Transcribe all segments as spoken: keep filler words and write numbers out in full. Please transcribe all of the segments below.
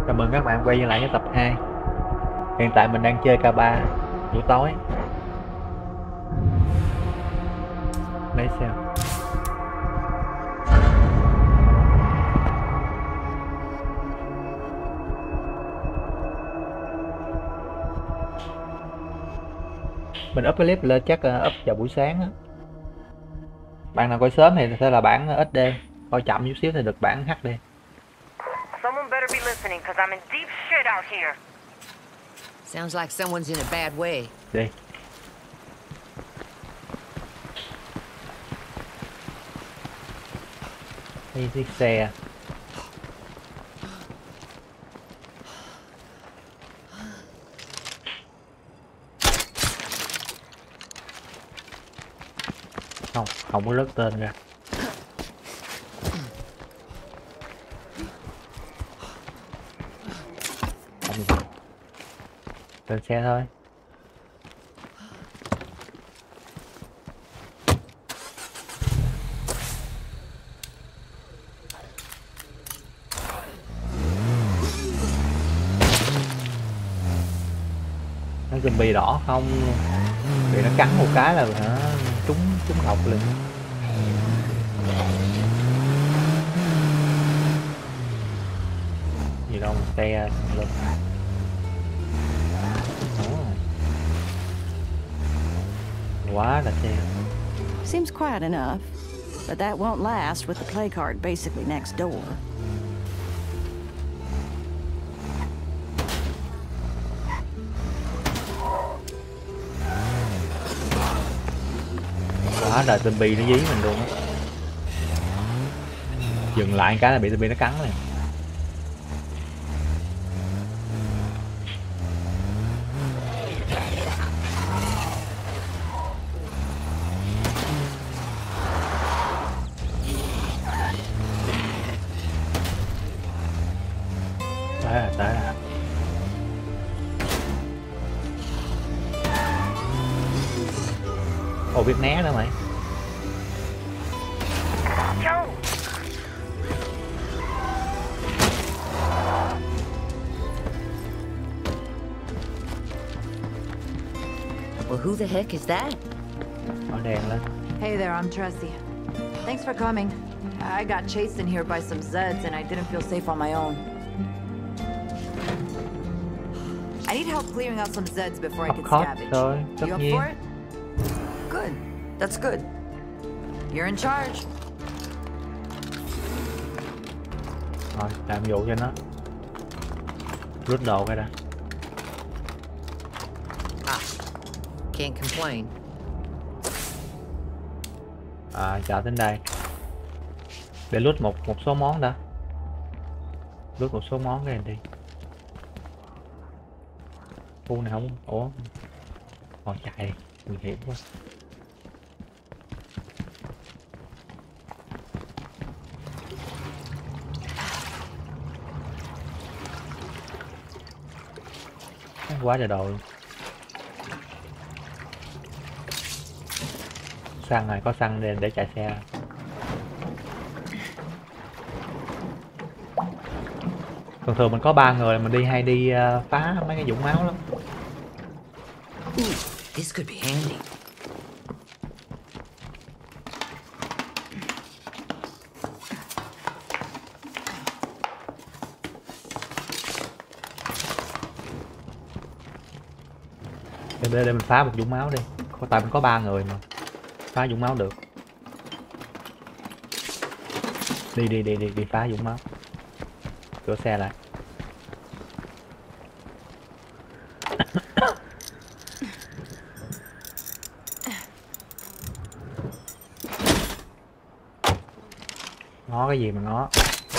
Chào mừng các bạn quay trở lại với tập hai. Hiện tại mình đang chơi K ba buổi tối. Lấy xem. Mình up cái clip lên chắc uh, up vào buổi sáng á. Bạn nào coi sớm thì sẽ là bản ét đê, coi chậm chút xíu thì được bản hát đê. Someone better be listening, cause I'm in deep shit out here. Sounds like someone's in a bad way. Đi. Đi chiếc xe. Không, không có rớt tên ra. Không. Lên xe thôi. Nó zombie đỏ không thì nó cắn một cái là hả trúng trúng độc liền. Gì đâu mà xe lên. Quá là xe. Seems quiet enough, but that won't last with the play card basically next door. Quá là zombie nó dí mình luôn á. Dừng lại cái là bị zombie nó cắn liền. Tới rồi, tới rồi. Ồ, biết né nữa mày. Well, who the heck is that? Nó đèn lên. Hey there, I'm Tressie. Thanks for coming. I got chased in here by some Zeds and I didn't feel safe on my own. I need help clearing out some Zeds before I Of can course scavenge. rồi, tất You up nhiên. for it? Good. That's good. You're in charge. Rồi, làm vụ cho nó. Rút đồ cái đã. Ah, can't complain. À, chào đến đây. Để lút một một số món đã. Lút một số món cái này đi. Khu này không. Ủa. Còn chạy đi. Nguy hiểm quá. Quá trời đồ luôn. Xăng này, có xăng để, để chạy xe. Thường thường mình có ba người mình đi hay đi uh, phá mấy cái vũng máu lắm. Ooh, this could be handy. Để, để, để mình phá một vũng máu đi. Tại mình có ba người mà. Phá vũng máu được. Đi đi đi đi đi phá vũng máu. Cửa xe lại. Ngó cái gì mà ngó.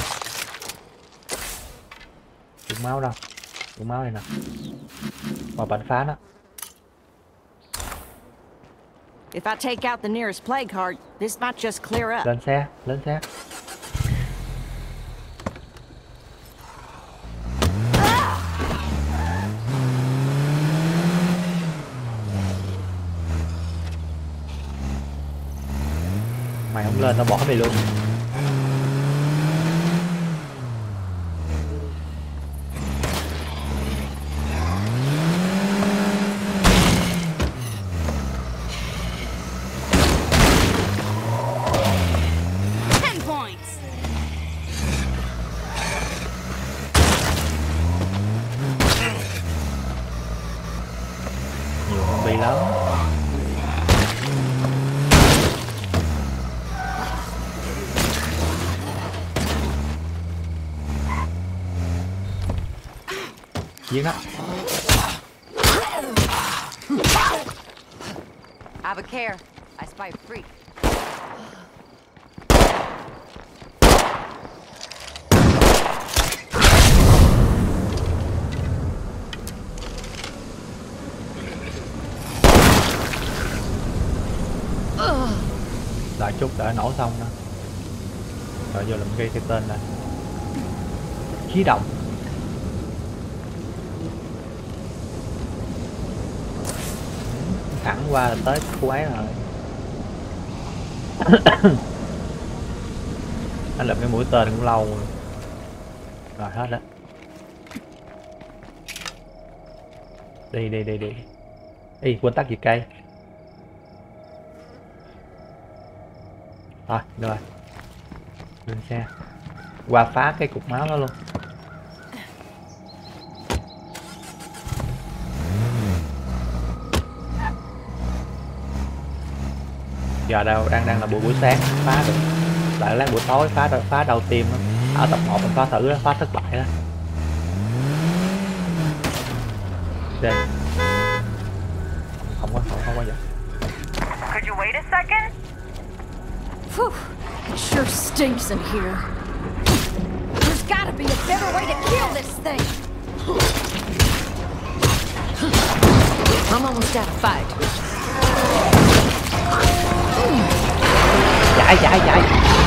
Vũng máu đâu? Vũng máu này nè. Mà bạn phá nó. If I take out the nearest play card, this might just clear up. Lên xe, lên xe. Mày không lên tao bỏ mày luôn. lắm. Giết nó. Have a care. I spy a freak. Đợi chút đợi nổ xong nữa. Rồi vô làm gây cái tên này. Khí động. Thẳng qua là tới khu ấy rồi. Anh làm cái mũi tên cũng lâu rồi. Rồi hết đó. Đi đi đi đi. Ê, quên tắt diệt cây. Rồi, rồi. Lên xe. Qua phá cái cục máu đó luôn. Giờ đâu đang đang là buổi buổi sáng phá được. Lại lát buổi tối phá phá đầu tim đó. Ở tập một mình phá thử đó, phá thất bại đó. Đây. Không có không, không có gì. Could you wait a second? Whew, it sure stinks in here. There's gotta be a better way to kill this thing. I'm almost out of fight. Chạy chạy chạy.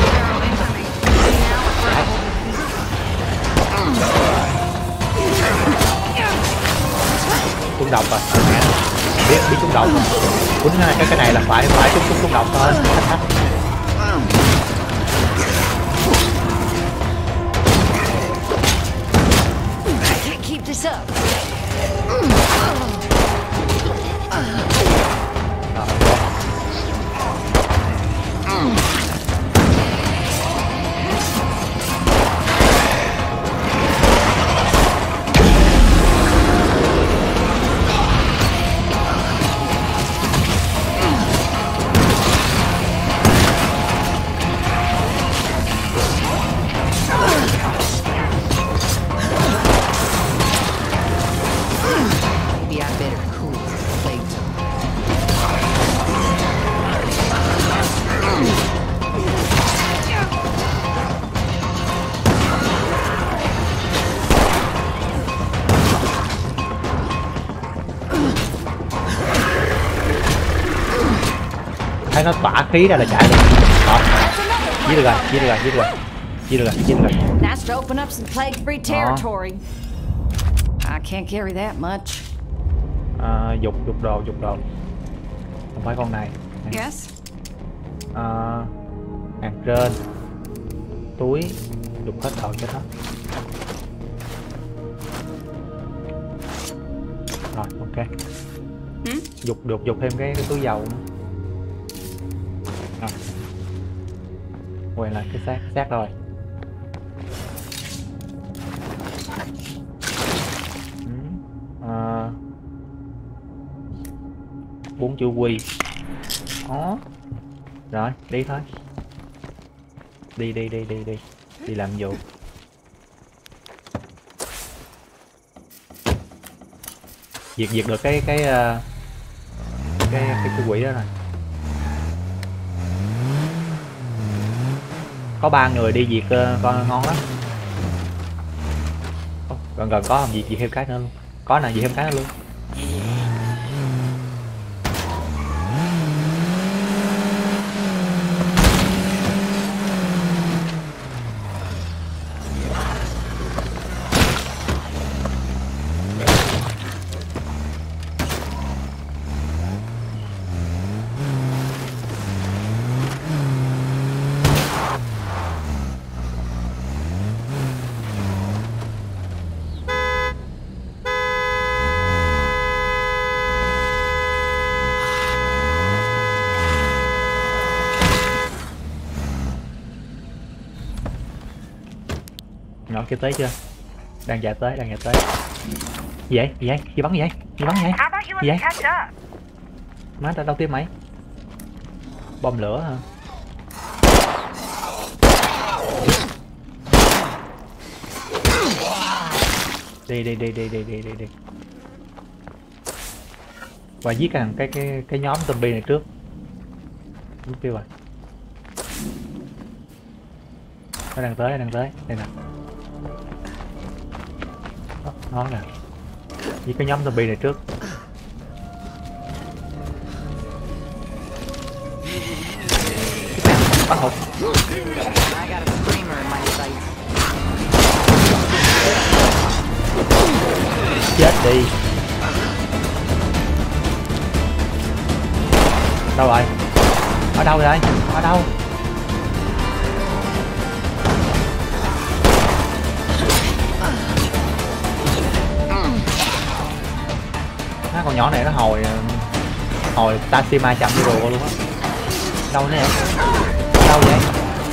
Trúng độc rồi. Biết biết trúng độc. Quýnh cái cái này là phải phải trúng trúng trúng độc thôi. Thách thách. Can't keep this up. Thấy nó tỏa khí ra là chạy luôn. Đó. Giết được rồi, giết được rồi, giết được rồi. Giết được rồi, giết được rồi. That's to open up some plague-free territory. I can't carry that much. À, dục dục đồ, dục đồ. Không phải con này. này. Yes. À, hàng trên. Túi. Dục hết đồ cho nó. Rồi, ok. Hmm? Dục được dục thêm cái, cái túi dầu nữa. À. Quay lại cái xác xác rồi. À, bốn chữ quy. Đó. Rồi đi thôi. Đi đi đi đi đi đi làm vụ. Diệt diệt được cái cái cái cái, cái quỷ đó rồi. Có ba người đi diệt uh, con ngon lắm. Oh, gần gần có không diệt diệt thêm cái nữa luôn. Có nè, diệt thêm cái nữa luôn. Nhỏ kia tới chưa? Đang chạy tới, đang chạy tới. Gì vậy? Gì vậy? Gì bắn gì vậy? Gì bắn gì vậy? How about you let Gì me vậy? catch up? Má ta đâu tiếp mày? Bom lửa hả? Đi đi đi đi đi đi đi đi. Và giết cái cái cái, cái nhóm zombie này trước. Mục tiêu rồi. Nó đang tới, nó đang tới. Đây nè. Đó, nó nè. Giết cái nhóm zombie này trước. Bắt hụt. I got a screamer in my sights. Chết đi. Đâu rồi? Ở đâu rồi? Ở đâu? Á, con nhỏ này nó hồi hồi Tashima chậm như rùa luôn á. Đâu nè? Ở đâu vậy?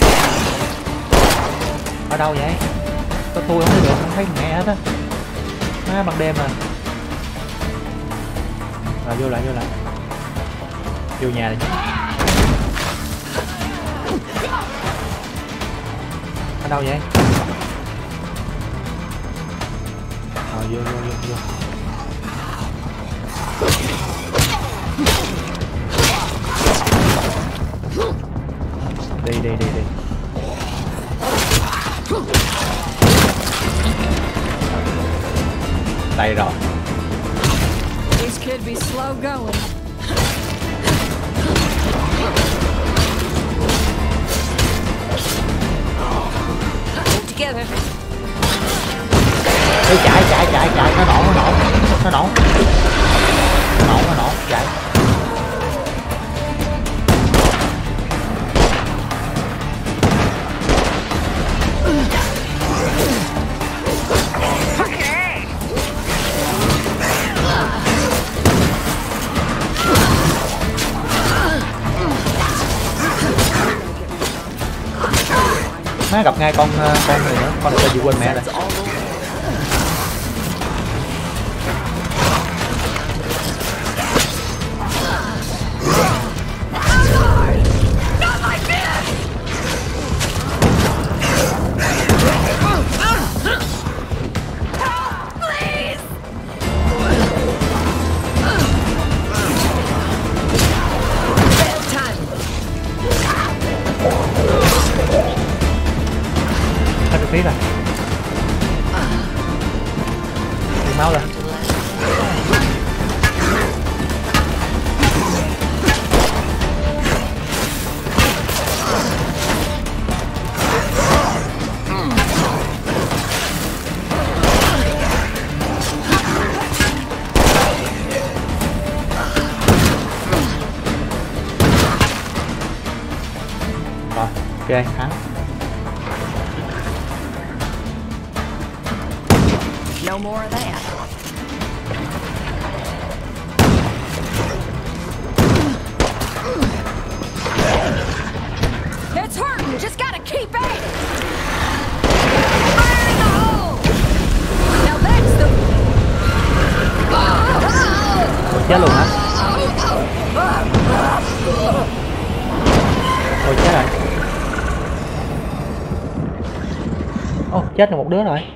Ở đâu vậy? Có tôi không thấy được, không thấy mẹ hết á. Má ban đêm à. Rồi vô lại vô lại. Vô nhà này. Ở đâu vậy? Rồi vô vô vô vô. Đi đi đi đi. Đây rồi. These could be slow going. Together. Ê, chạy chạy chạy chạy, nó nổ nó nổ nó nổ nó nổ nó nổ chạy. Má gặp ngay con con này nữa, con này ta vừa quên mẹ rồi. Phí rồi. Đi máu lên. Rồi, ok, thắng. No more of that. It's hurting. Just gotta keep at it. Fire in the hole. Now that's the. Ôi chết luôn hả? Ôi chết rồi. Ô chết rồi, một đứa rồi.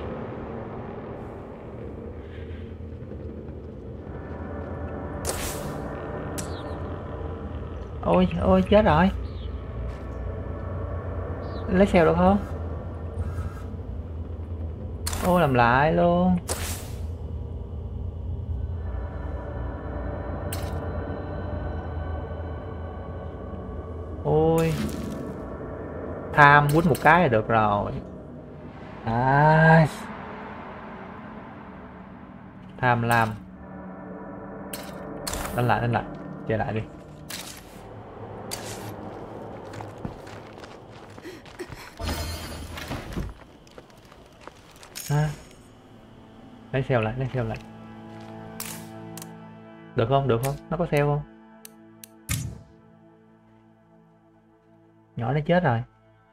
Ôi ôi chết rồi. Lấy xèo được không? Ôi làm lại luôn. Ôi tham quýnh một cái là được rồi. À, tham lam. Đánh lại đánh lại, chơi lại đi. À, lấy xeo lại, lấy xeo lại. Được không, được không? Nó có xeo không? Nhỏ nó chết rồi.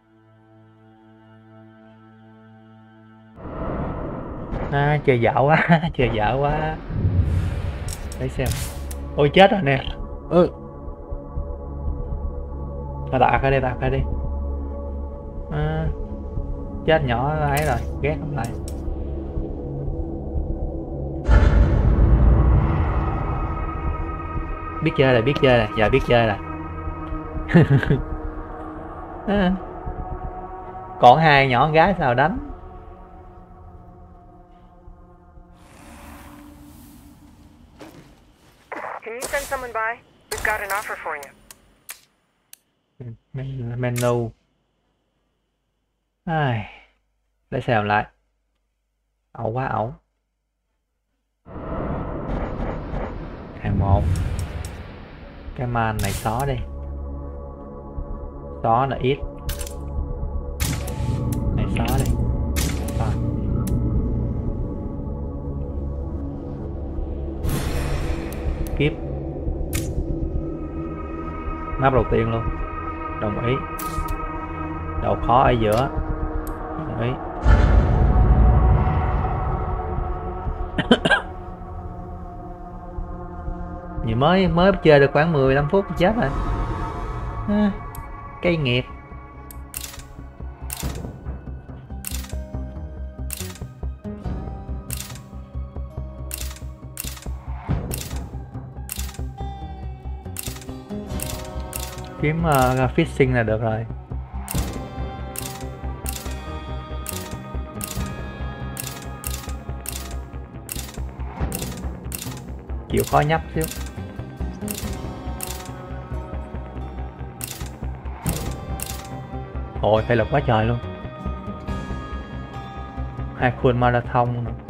À, chơi dạo quá, chơi dạo quá. Lấy xeo. Ôi chết rồi nè. Ừ. Thôi đặt cái đi, đặt cái đi. À, chết nhỏ ấy rồi, ghét lắm lại. Biết chơi rồi, biết chơi rồi, giờ biết chơi rồi. À, còn hai nhỏ con gái sao đánh. Can you send someone by? We've got an offer for you. Men- menu. Ai, để xem lại. Ẩu quá ẩu. Hàng một. Cái man này xó đi. Xó là ít. Này xó đi. Rồi. Kiếp. Map đầu tiên luôn. Đồng ý. Độ khó ở giữa. Đồng ý. Vì mới mới chơi được khoảng mười lăm phút chết rồi. À, cây nghiệt. Kiếm uh, fishing là được rồi. Chịu khó nhấp xíu. Ôi phải là quá trời luôn. Hai full marathon nữa.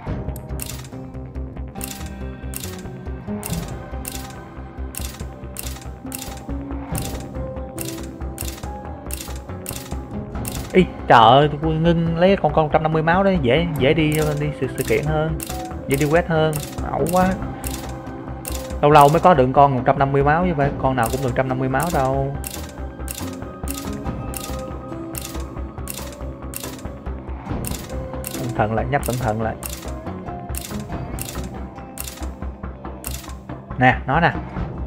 Ý trời ơi, tôi ngưng lấy con con một trăm năm mươi máu đấy, dễ dễ đi đi sự, sự kiện hơn, dễ đi quét hơn. Ẩu quá. Lâu lâu mới có được con một trăm năm mươi máu, chứ phải con nào cũng được một trăm năm mươi máu đâu. Cẩn thận lại, nhấp cẩn thận lại. Nè, nó nè.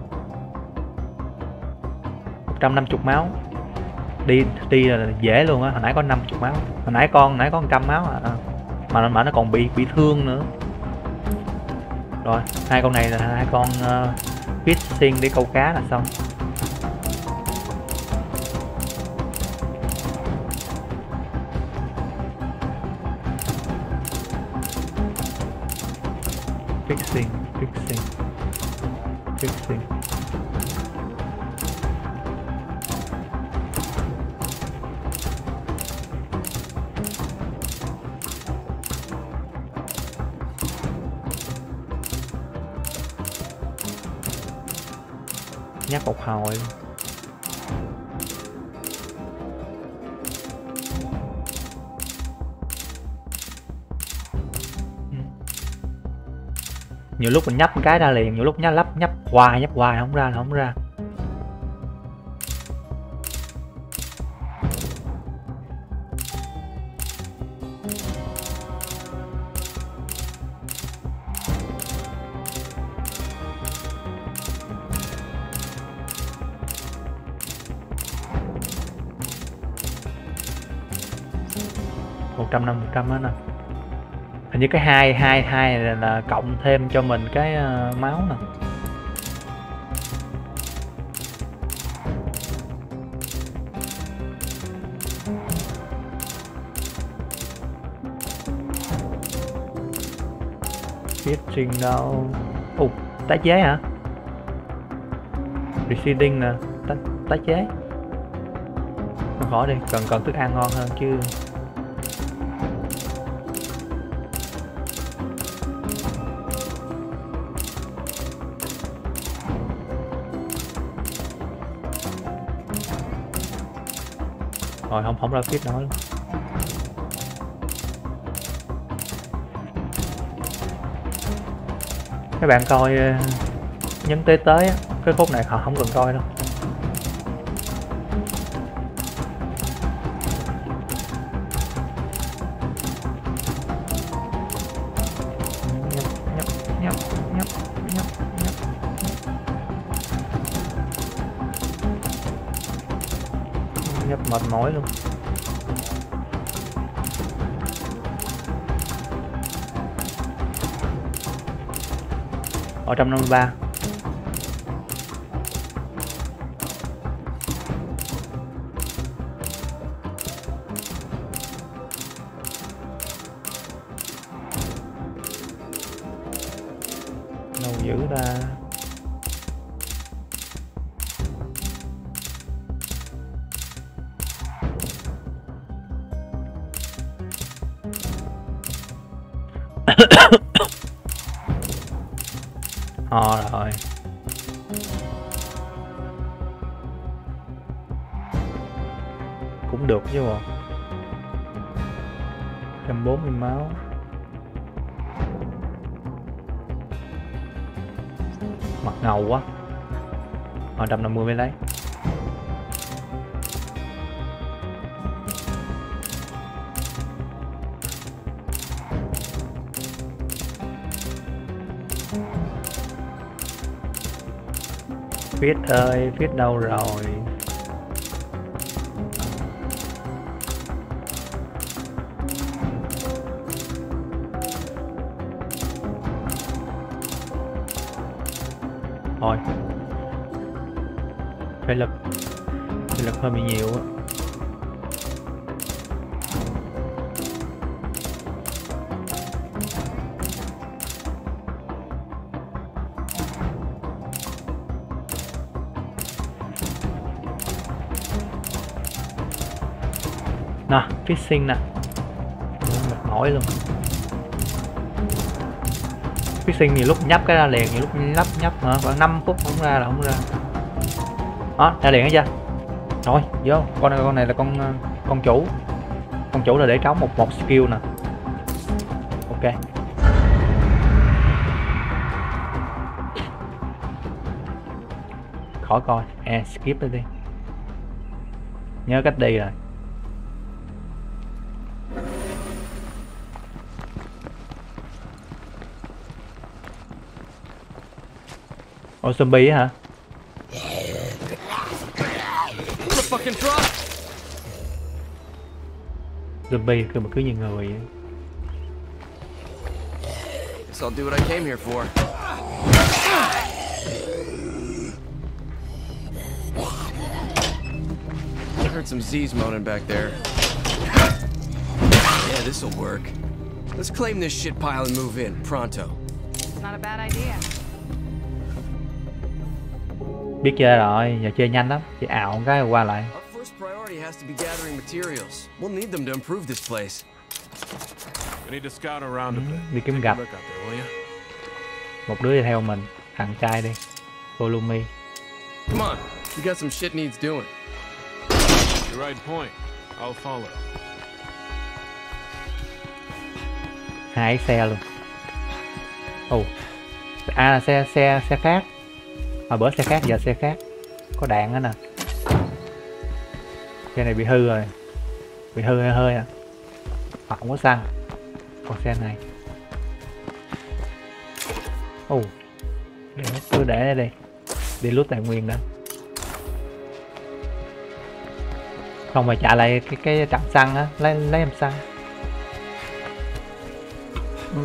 một trăm năm mươi máu. Đi đi là dễ luôn á, hồi nãy có năm mươi máu. Hồi nãy con hồi nãy có một trăm máu à. Mà mà nó còn bị bị thương nữa. Rồi, hai con này là hai con uh, fishing để câu cá là xong. Fishing, fishing, fishing. Nhắc một hồi. Nhiều lúc mình nhấp cái ra liền, nhiều lúc nhấp lắp nhấp hoài nhấp hoài không ra là không ra. một trăm năm mươi một trăm đó nè. Hình như cái hai hai hai này là, là cộng thêm cho mình cái uh, máu nè. Fishing đâu. Ồ, uh, tái chế hả? Reseeding nè, tái, tái chế. Không khỏi đi, cần cần thức ăn ngon hơn chứ. Rồi không không ra fit nữa luôn. Các bạn coi nhấn tới tới á, cái khúc này họ không cần coi đâu. Nhấp nhấp nhấp nhấp nhấp nhấp. mệt mỏi luôn. Ở một trăm năm mươi ba. Đâu dữ ta. Ho rồi. Cũng được chứ bộ. một trăm bốn mươi máu. Mặt ngầu quá. một trăm năm mươi mới lấy. Viết ơi, viết đâu rồi? Thôi. Phải lực. Phải lực hơi bị nhiều á. Nè, fishing nè. Mệt mỏi luôn. Fishing nhiều lúc nhấp cái ra liền, nhiều lúc nhấp nhấp mà khoảng năm phút không ra là không ra. Đó, ra liền hết chưa? Rồi, vô. Con này con này là con con chủ. Con chủ là để trống một một skill nè. Ok. Khỏi coi, à skip đi. Nhớ cách đi rồi. Ồ, zombie hả? Zombie cứ mà cứ như người vậy. Guess I'll do what I came here for. I heard some Z's moaning back there. Yeah, this'll work. Let's claim this shit pile and move in, pronto. It's not a bad idea. Biết chơi rồi, giờ chơi nhanh lắm, chơi ảo cái qua lại. Our first priority has to be gathering materials. We'll need them to improve this place. We need to scout around a bit. Đi kiếm Take a gặp. look out there, will you? Một đứa đi theo mình, thằng trai đi. Follow me. Come on, we got some shit needs doing. You're right point. I'll follow. Hai xe luôn. Ồ. À là xe xe xe khác. Hồi bữa xe khác giờ xe khác. Có đạn nữa nè. Xe này bị hư rồi. Bị hư hơi hơi à. Mà không có xăng. Còn xe này. Ồ. Để cứ để đây đi. Đi lút tài nguyên đó. Không mà trả lại cái cái trạm xăng á, lấy lấy em xăng. Ừ.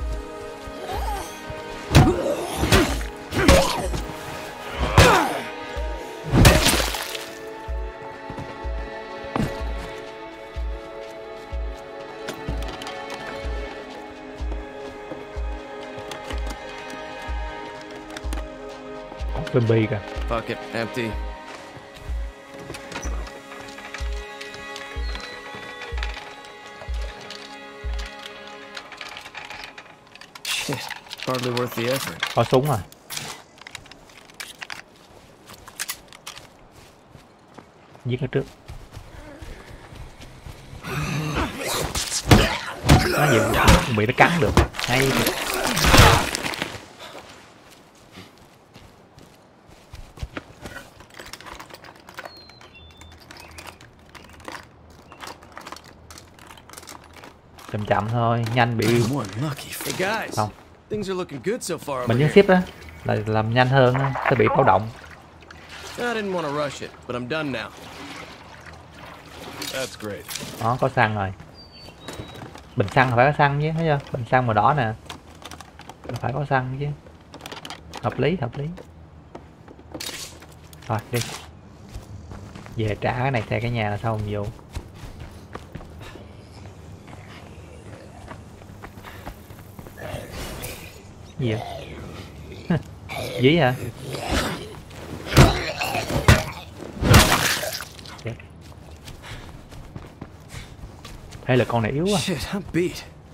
Zombie kìa. Fuck it, empty. Shit, hardly worth the effort. Có súng rồi. Giết nó trước. Nó gì cũng bị nó cắn được. Hay. Chậm chậm thôi, nhanh bị Hey guys, không. things are looking good so far over Mình nhấn here. ship đó là làm nhanh hơn sẽ bị báo động. I didn't want to rush it, but I'm done now. That's great. Đó, có xăng rồi. Bình xăng phải có xăng chứ, thấy chưa? Bình xăng màu đỏ nè. Phải có xăng chứ. Hợp lý, hợp lý. Rồi, đi. Về trả cái này xe cái nhà là xong vô. Gì vậy? Dí hả? Okay. Thế là con này yếu à? Shit, I'm beat.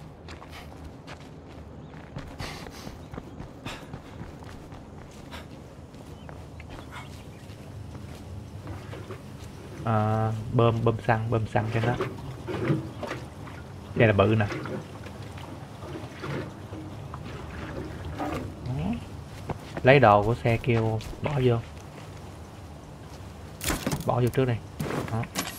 À, bơm bơm xăng bơm xăng cho nó. Đây là bự nè. Lấy đồ của xe kêu bỏ vô. Bỏ vô trước đây. Đó.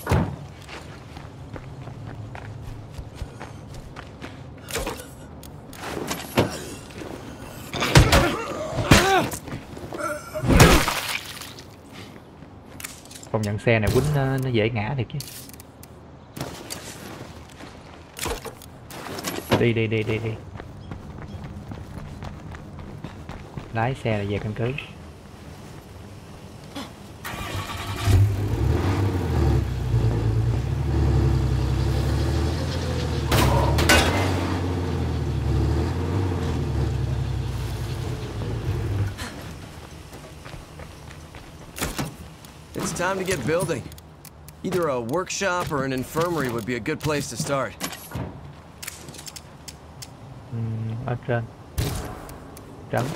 Công nhận xe này quýnh nó, nó dễ ngã thiệt chứ. Đi đi đi đi đi. Lái xe là về căn cứ. It's time to get building. Either a workshop or an infirmary would be a good place to start. Uhm, ở trên. Trắng.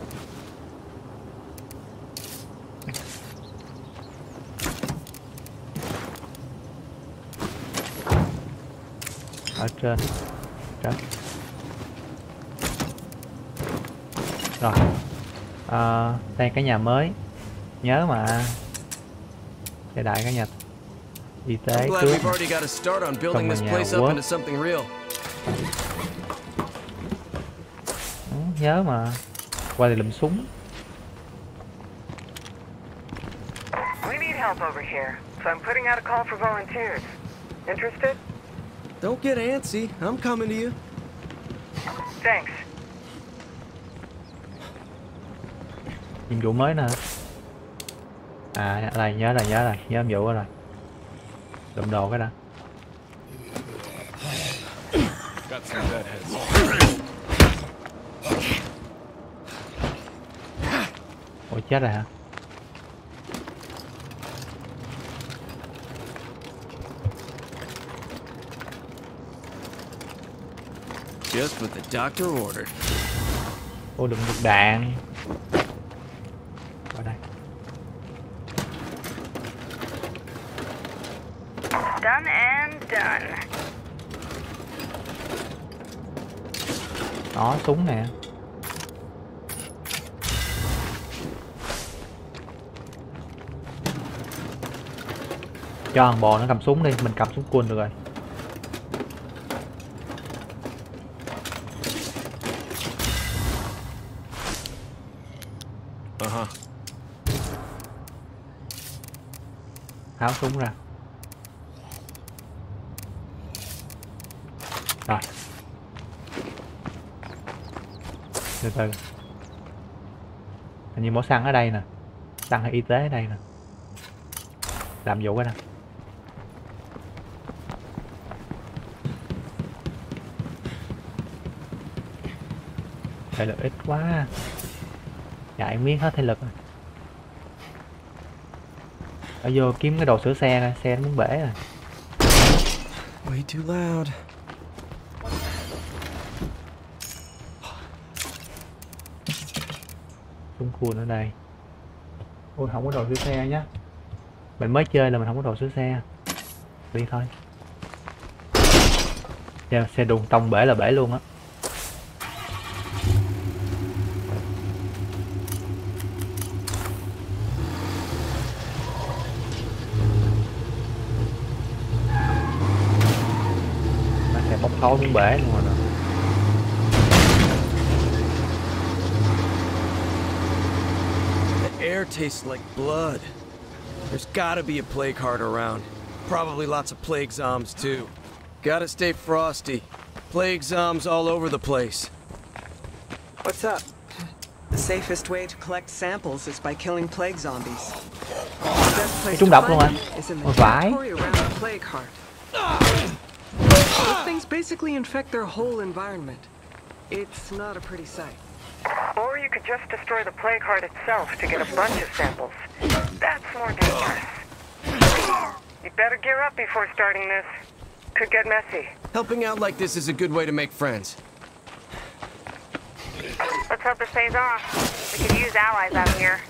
Ở trên. Trắng. Rồi. À, đây cái nhà mới. Nhớ mà. Để đại cái nhà y tế I'm glad trước. we've already got a start on building this nhà place up quốc. into something real. Ừ, nhớ mà. Qua thì lụm súng. We need help over here, so I'm putting out a call for volunteers. Interested? Don't get antsy. I'm coming to you. Thanks. Nhiệm vụ mới nè. À đây nhớ rồi nhớ rồi nhớ nhiệm vụ rồi. Lụm đồ cái đã. Got some deadheads. Ủa chết rồi hả? Just what the doctor ordered. Ô đừng được đạn. Ở đây. Done and done. Đó súng nè. Cho thằng bò nó cầm súng đi, mình cầm súng cun được rồi. Uh-huh. Tháo súng ra. Rồi. Từ từ. Hình như mỏ xăng ở đây nè. Xăng hay y tế ở đây nè. Làm vụ cái nè. Thể lực ít quá. Chạy miếng hết thể lực rồi. Ở vô kiếm cái đồ sửa xe nè. Xe nó muốn bể rồi. Way too loud. Súng cùn ở đây. Ôi không có đồ sửa xe nhá. Mình mới chơi là mình không có đồ sửa xe. Đi thôi. Xe, xe đụng tông bể là bể luôn á. Nó sẽ bốc khói muốn bể luôn rồi nè. The air tastes like blood. There's gotta be a plague heart around. Probably lots of plague zombs too. Gotta stay frosty. Plague zombs all over the place. What's up? The safest way to collect samples is by killing plague zombies. The best place Trúng to độc luôn find à? them is in the Ôi vãi. territory around the plague heart. Those things basically infect their whole environment. It's not a pretty sight. Or you could just destroy the plague heart itself to get a bunch of samples. That's more dangerous. You better gear up before starting this. Could get messy. Helping out like this is a good way to make friends. Let's hope this pays off. We could use allies out here.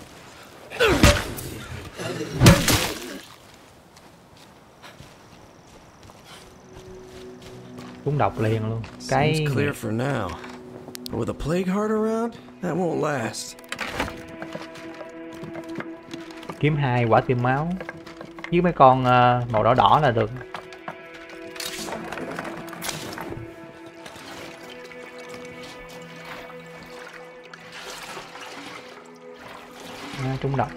Trúng độc liền luôn. Cái Seems clear for now. But with a plague heart around, that won't last. kiếm hai quả tim máu với mấy con uh, màu đỏ đỏ là được. À, trúng độc.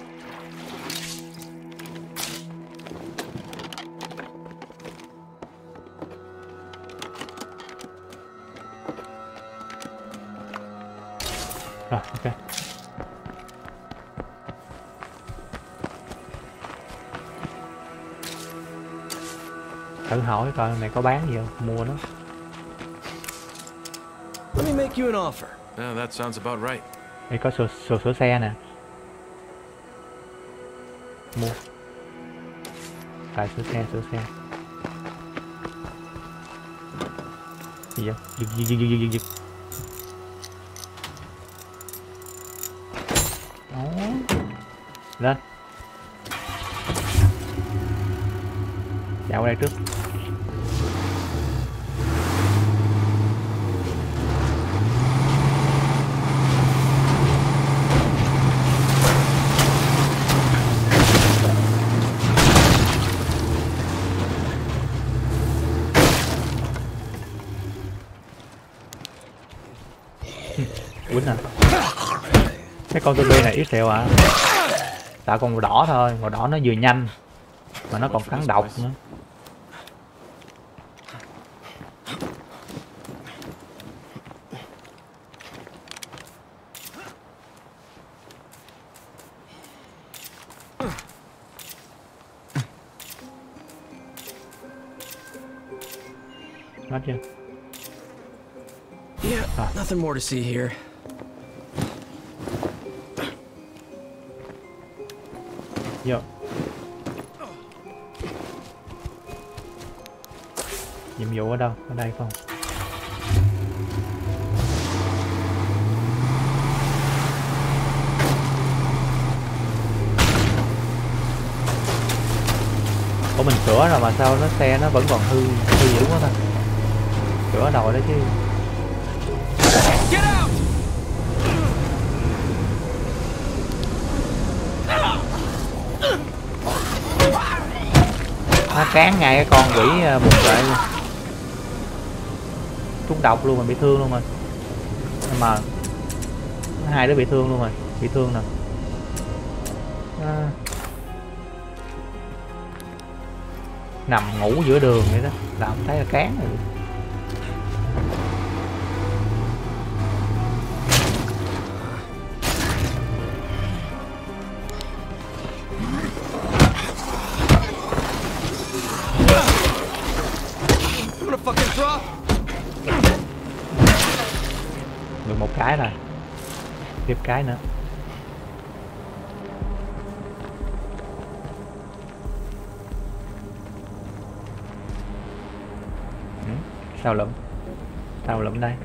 Rồi, ok. Thử hỏi coi mày có bán gì không, mua nó. Let me make you an offer. Yeah, that sounds about right. Đây có sổ, sổ sửa xe nè. Mua. Tài sửa xe, sửa xe. Gì vậy? Giật giật giật giật giật giật. Đó. Lên. Dạo qua đây trước. Quýnh à. Cái con zombie này ít xẹo à. Tại con màu đỏ thôi, màu đỏ nó vừa nhanh mà nó còn kháng độc nữa. Hết chưa? Yeah, nothing more to see here. Vô. Nhiệm vụ ở đâu? Ở đây không? Ủa mình sửa rồi mà sao nó xe nó vẫn còn hư hư dữ quá ta. Sửa đầu đấy chứ. Nó cán ngay cái con quỷ bùng lại luôn. Trúng độc luôn mà bị thương luôn rồi. Nhưng mà hai đứa bị thương luôn rồi, bị thương nè. À, nằm ngủ giữa đường vậy đó, làm thấy là cán rồi. Được một cái rồi, tiếp cái nữa. Ừ, sao lụm sao lụm đây?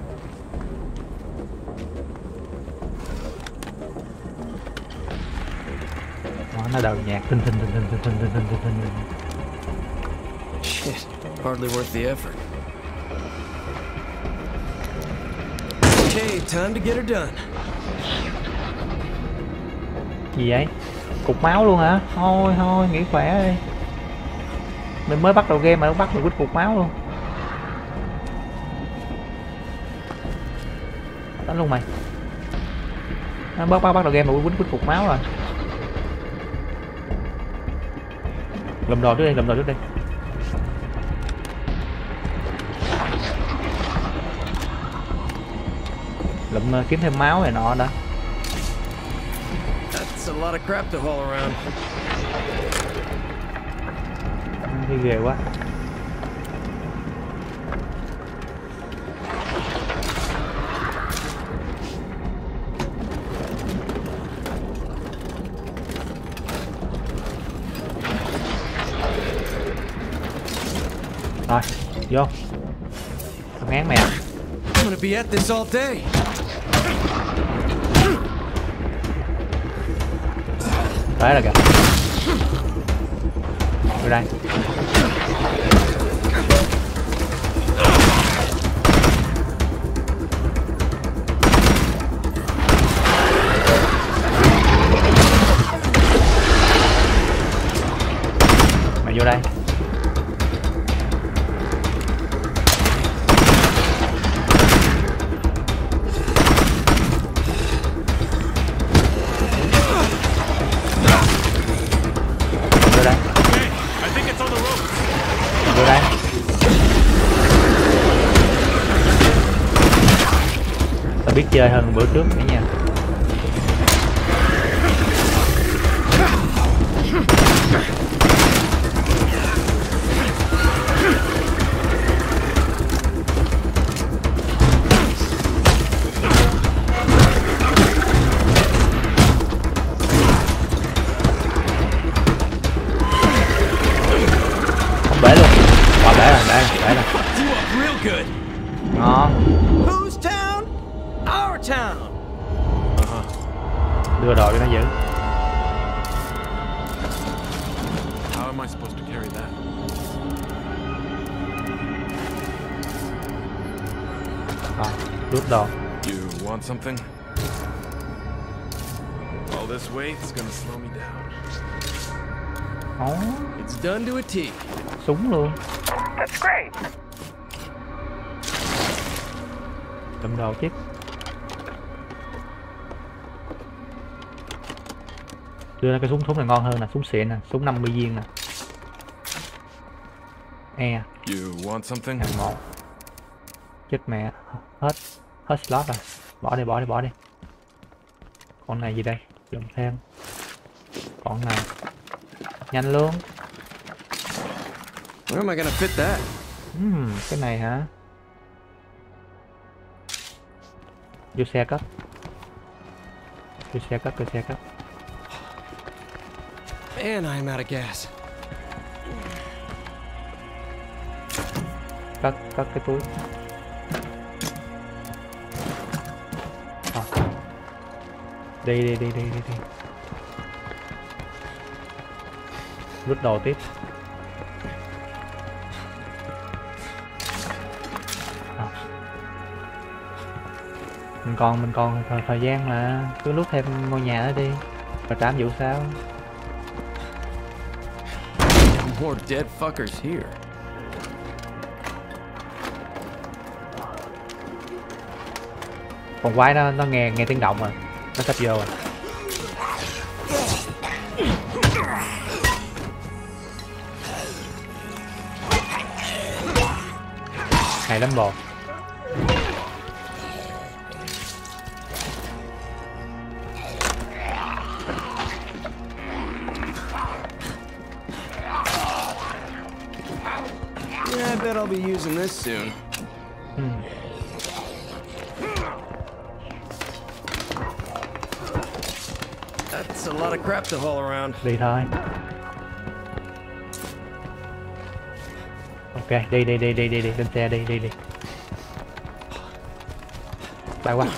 Đó, nó đầu nhạc thinh thinh thinh thinh thinh thinh thinh thinh thinh. Shit, hardly worth the effort. Okay, time to get her done. Gì vậy? Cục máu luôn hả? Thôi thôi, nghỉ khỏe đi. Mình mới bắt đầu game mà nó bắt mình quýt cục máu luôn. Đánh luôn mày. Nó bắt bắt bắt đầu game mà quýt quýt cục máu rồi. Lùm đồ trước đi, lùm đồ trước đi. lụm kiếm thêm máu này nọ đó. That's a lot of crap to haul around. Đi ghê quá. Rồi, vô. Tao ngán mày à. I'm gonna be at this all day. Đấy là kìa. Vô đây. Mày vô đây. Vô đây. Tao biết chơi hơn bữa trước nữa nha. Không bể luôn. Wow, bể rồi, bể rồi, bể rồi. You up real good. Ngon. Whose town? Our town. Đưa đồ cho nó giữ. How am I supposed to carry that? Rồi, rút đồ. You want something? All this weight's gonna slow me down. Ó, It's done to a T. súng luôn. That's great. Cầm đồ chứ. Đưa ra cái súng thúng này ngon hơn nè, súng xịn nè, súng năm mươi viên nè. E, You want something? hàng một. Chết mẹ, hết, hết slot rồi. Bỏ đi, bỏ đi, bỏ đi. Con này gì đây? Dùng thêm. Con này. Nhanh luôn. Where am I gonna fit that? Uhm, cái này hả? Vô xe cất. Vô xe cất, vô xe cất. Man, I'm out of gas. Cất, cất cái túi. Rồi. Đi đi đi đi đi đi. Rút đồ tiếp. Rồi. Mình còn mình còn thời, thời gian mà cứ lút thêm ngôi nhà đó đi. Và trảm vụ sao? More dead fuckers here. Con quái nó nó nghe nghe tiếng động rồi, nó sắp vô rồi. Hay lắm bồ. Yeah, I bet I'll be using this soon. Hmm. That's a lot of crap to haul around. Đi thôi. Ok, đi đi đi đi đi đi lên xe đi đi đi. Bay qua.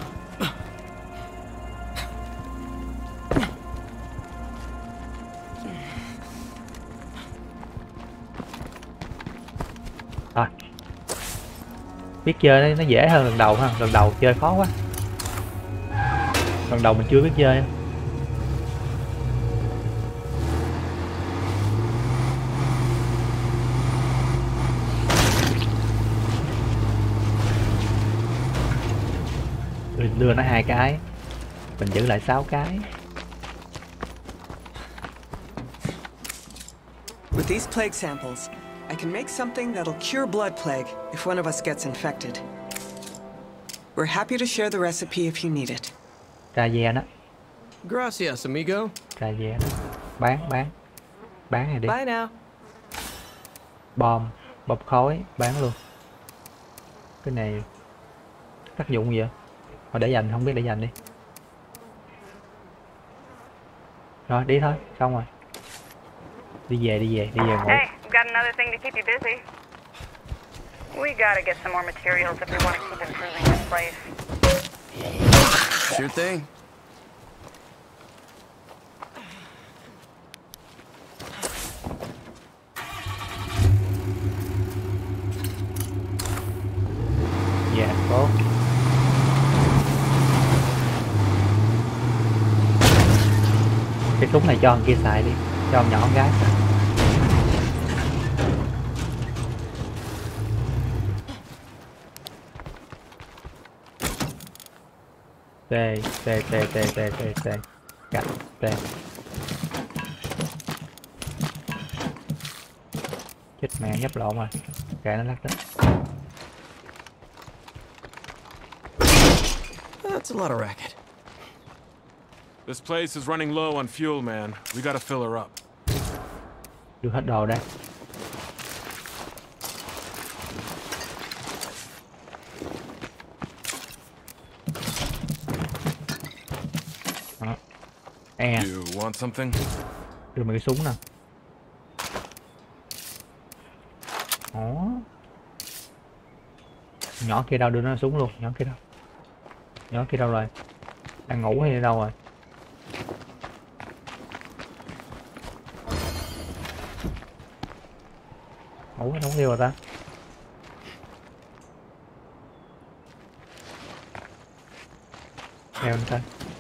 Rồi. Biết chơi nó dễ hơn lần đầu ha, lần đầu chơi khó quá. Lần đầu mình chưa biết chơi. Đưa nó hai cái, mình giữ lại sáu cái. With these plague samples, I can make something that'll cure blood plague if one of us gets infected. We're happy to share the recipe if you need it. Trà ve đó. Gracias, amigo. Trà ve đó. Bán, bán. Bán này đi. Bye now. Bom, bọc khói, bán luôn. Cái này tác dụng gì vậy? Mà để dành, không biết để dành đi. Rồi, đi thôi, xong rồi. Đi về, đi về, đi về ngủ. Hey, got another thing to keep you busy. We gotta get some more materials if we want to keep improving this place. Sure thing. Dạ, tốt. Cái súng này cho thằng kia xài đi, cho con nhỏ con gái. Tê, tê, tê, tê, tê, tê, tê. Cắt, tê. Chết mẹ, nhấp lộn rồi. Kệ nó lắc đó. That's a lot of racket. This place is running low on fuel, man. We gotta fill her up. Đưa hết đồ đây. Đó. E. You want something? Đưa mày cái súng nè. Đó. Nhỏ kia đâu, đưa nó súng luôn. Nhỏ kia đâu? Nhỏ kia đâu rồi? Đang ngủ hay đâu rồi? Ngủ hay không đi rồi ta? Theo anh coi.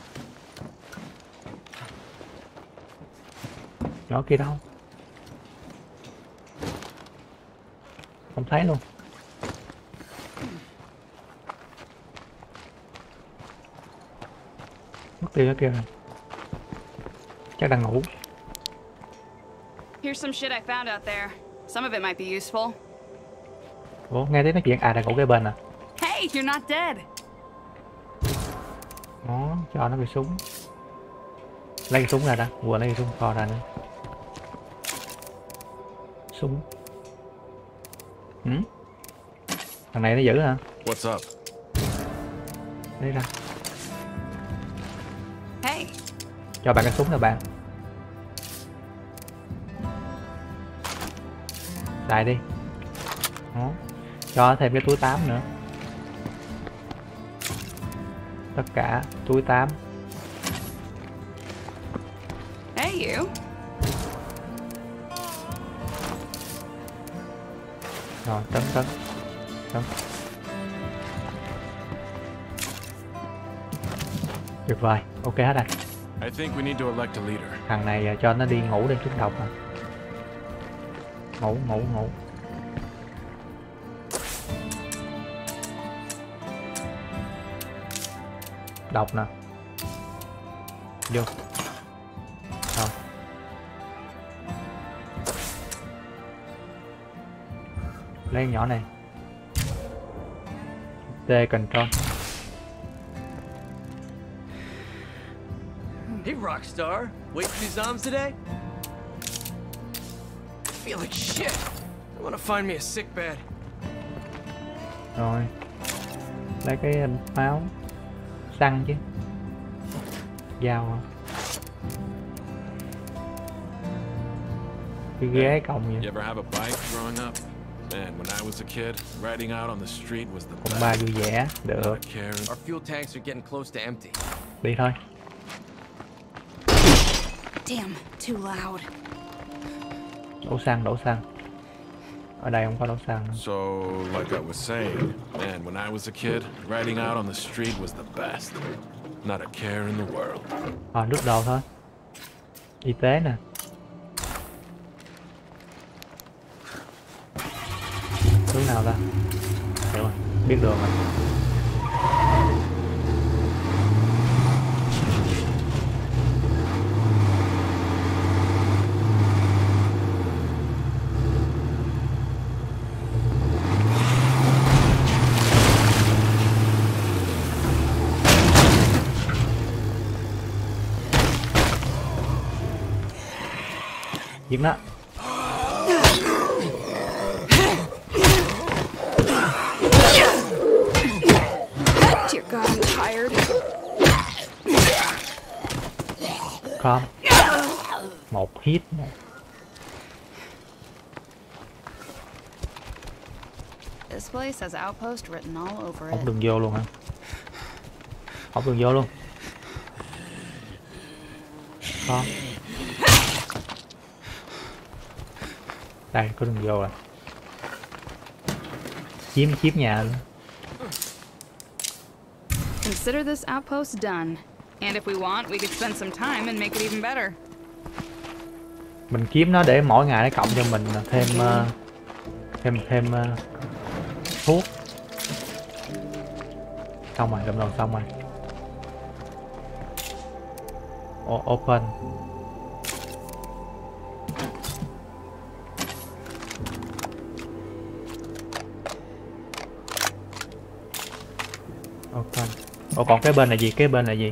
Nhỏ kia đâu? Không thấy luôn. Mất tiêu nó kia rồi. Chắc đang ngủ. Here's some shit I found out there. Some of it might be useful. Ủa, nghe thấy nói chuyện à, đang ngủ cái bên à. Hey, you're not dead. Đó, cho nó cái súng. Lấy cái súng ra đã, vừa lấy cái súng kho ra nữa. Súng. Ừ? Thằng này nó giữ hả? What's up? Lấy ra. Hey. Cho bạn cái súng nè bạn. Xài đi. Đó. Cho thêm cái túi tám nữa. Tất cả túi tám. Hey you. Rồi, tấn tấn. Tấn. Tuyệt vời, ok hết rồi. I think we need to elect a leader. Thằng này cho nó đi ngủ đi, trúng độc à. Ngủ, ngủ, ngủ. Độc nè. Vô. Rồi. Lấy nhỏ này. T control. Hey, Rockstar. Wait for these zombs today? I feel like shit. I want to find me a sick bed. Rồi. Lấy cái máu. Xăng chứ. Dao hả? Cái ghế còng vậy. You ever have a bike growing up? Man, when I was a kid, riding out on the street was the Con best. ba vui vẻ. Được. Not a care. Our fuel tanks are getting close to empty. Đi thôi. Damn, too loud. Đổ xăng, đổ xăng. Ở đây không có đổ xăng. So, like I was saying, man, when I was a kid, riding out on the street was the best. Not a care in the world. Ờ, nước đồ thôi. Y tế nè. Hướng nào ta? Được rồi, biết đường rồi. Giết nó. Dear God, I'm tired. Không. Một hit này. This place has outpost written all over Không it. đường vô luôn hả? Không đường vô luôn. Không. Đây có đường vô rồi. Chiếm chiếm nhà luôn. Consider this outpost done. And if we want, we could spend some time and make it even better. Mình kiếm nó để mỗi ngày nó cộng cho mình thêm uh, thêm thêm uh, thuốc. Xong rồi, lâm đầu xong rồi. O open. Open. Ồ, còn cái bên là gì? Cái bên là gì?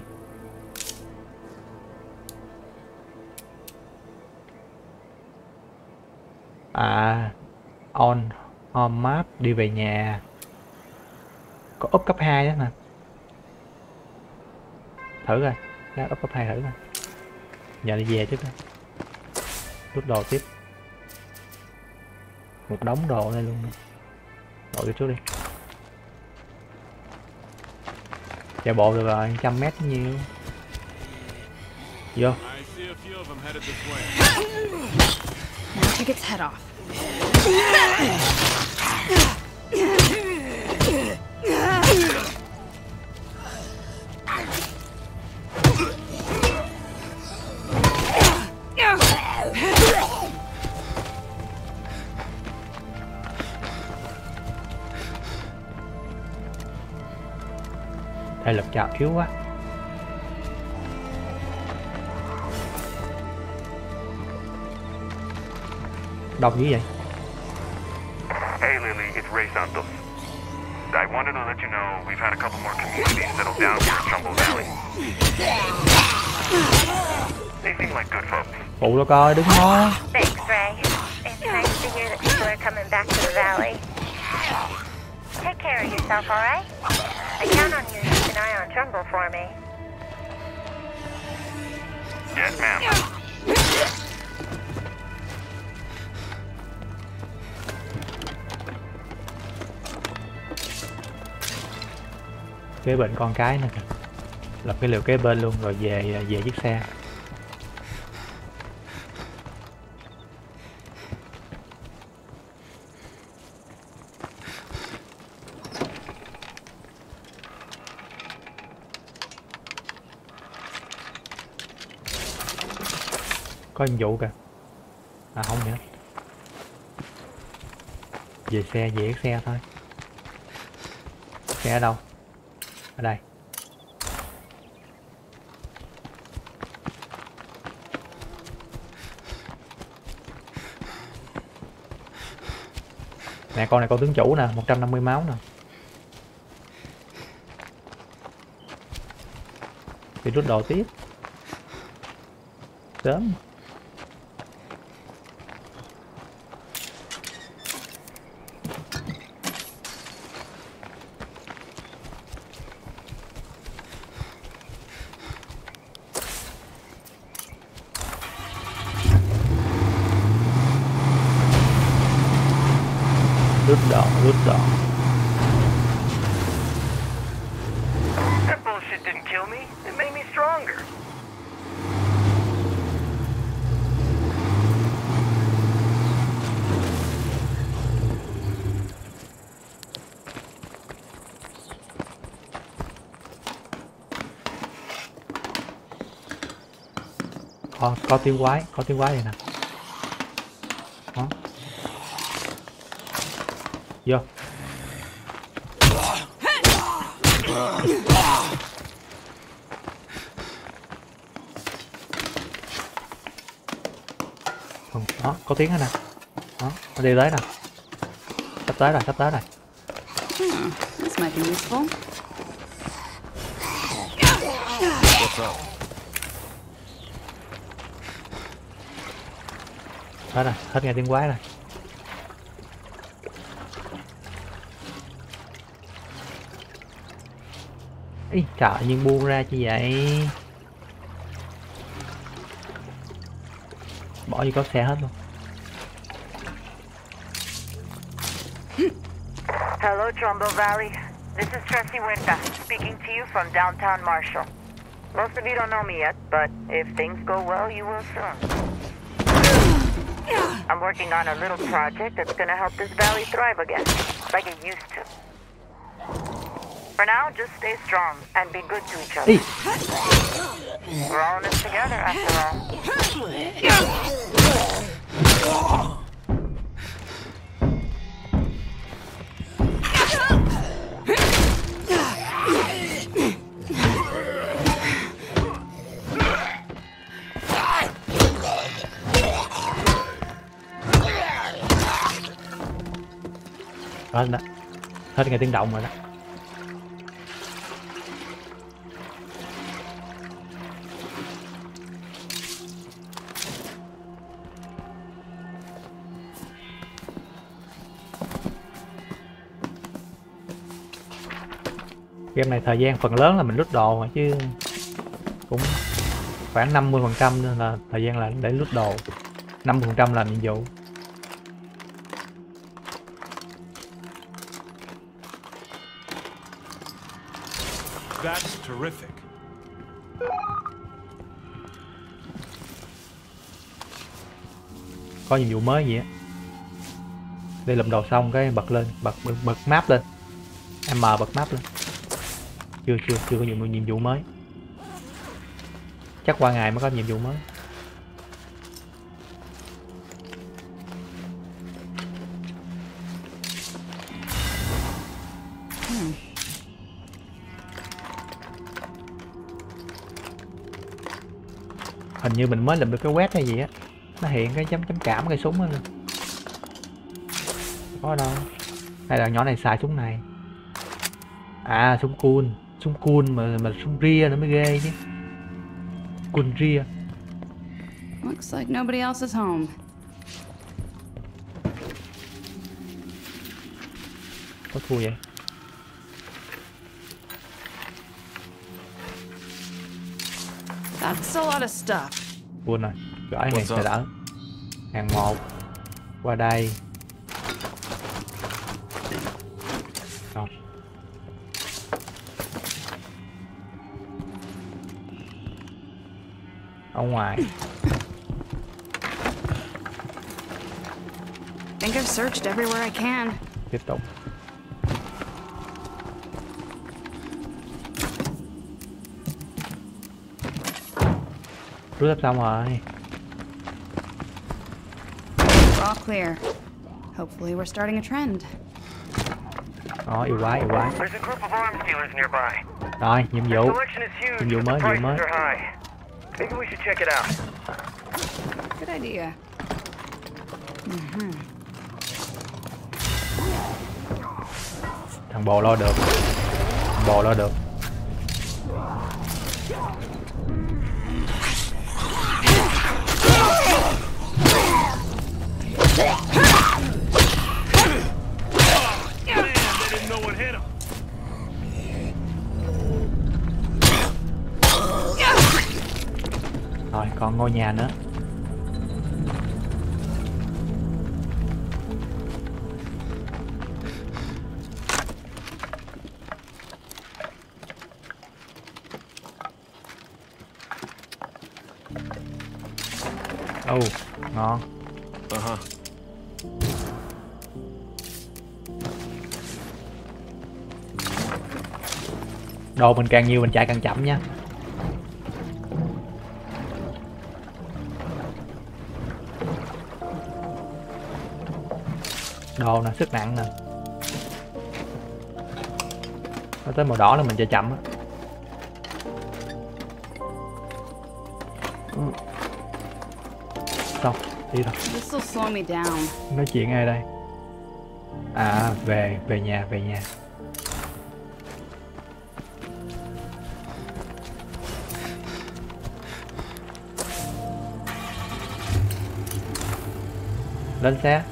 À, on on map đi về nhà. Có up cấp hai đó nè. Thử rồi, ra up cấp hai thử rồi. Giờ đi về tiếp đó. Rút đồ tiếp. Một đống đồ đây luôn. Đồ đi trước đi. Chạy bộ được rồi, trăm mét nhiêu. Vô. Now take its head off. Thể lực chào yếu quá. Đông dữ vậy? Hey Lily, it's Ray Santos. I wanted to let you know we've had a couple more communities settle down here in Trumbull Valley. They seem like good folks. Phụ cho coi, đứng đó. Thanks, Ray. It's nice to hear that people are coming back to the valley. Take care of yourself, all right? I count on you to keep an eye on Trumbull for me. Yes, ma'am. Kế bên con cái nữa kìa. Lập cái liều kế bên luôn rồi về về chiếc xe. Có nhiệm vụ kìa. À không nữa. Về xe, về chiếc xe thôi. Xe ở đâu? Ở đây. Nè con này con tướng chủ nè, một trăm năm mươi máu nè. Thì rút đồ tiếp. Sớm. Rút đòn, rút đòn. That bullshit didn't kill me. It made me stronger. Có, có tiếng quái, có tiếng quái này nè. Đó. Vô. Đó, có tiếng nữa nè. Đó, nó đi tới nè. Sắp tới rồi, sắp tới rồi. Hmm, this might be useful. What's up? Hết rồi, hết nghe tiếng quái rồi. Ý trời, nhưng buông ra chi vậy? Bỏ vô có xe hết luôn. Hello, Trumbo Valley. This is Tracy Huerta, speaking to you from downtown Marshall. Most of you don't know me yet, but if things go well, you will soon. I'm working on a little project that's gonna help this valley thrive again, like it used to. For now, just stay strong and be good to each other. We're all in this together, after all. Hết đó, hết nghe tiếng động rồi đó. Game này thời gian phần lớn là mình lút đồ mà, chứ cũng khoảng năm mươi phần trăm là thời gian là để lút đồ, năm mươi phần trăm làm nhiệm vụ. That's terrific. Có nhiệm vụ mới gì á. Đây lụm đồ xong cái bật lên, bật bật, bật map lên. M bật map lên. Chưa chưa chưa có nhiệm vụ nhiệm vụ mới. Chắc qua ngày mới có nhiệm vụ mới. Hmm. Hình như mình mới làm được cái quét hay gì á, nó hiện cái chấm chấm cảm cái súng đó nè. Có đâu. Hay là nhỏ này xài súng này. À, súng cool, súng cool mà mà súng ria nữa mới ghê chứ. Cool ria. Looks like nobody else is home. Có thua vậy? That's a lot of stuff. Buồn rồi, gửi này sẽ đỡ. Hàng một. Qua đây. Rồi. Ở ngoài. Think I've searched everywhere I can. Tiếp tục. Rút xong rồi. We're all clear. Hopefully we're starting a trend. Đó, yêu quái, yêu quái. There's a group of arms dealers nearby. Rồi, nhiệm vụ. Selection is huge, Nhiệm vụ but mới, the nhiệm vụ mới. prices are high. Maybe we should check it out. Good idea. Mm-hmm. Thằng bò lo được. Thằng bò lo được. Rồi, còn ngôi nhà nữa. Ồ, oh, ngon. Uh-huh. Đồ mình càng nhiều mình chạy càng chậm nha. Đồ nè, sức nặng nè. Nó tới màu đỏ là mình chạy chậm á. Xong, đi thôi. This will slow me down. Nói chuyện ai đây? À, về, về nhà, về nhà. Lên xe.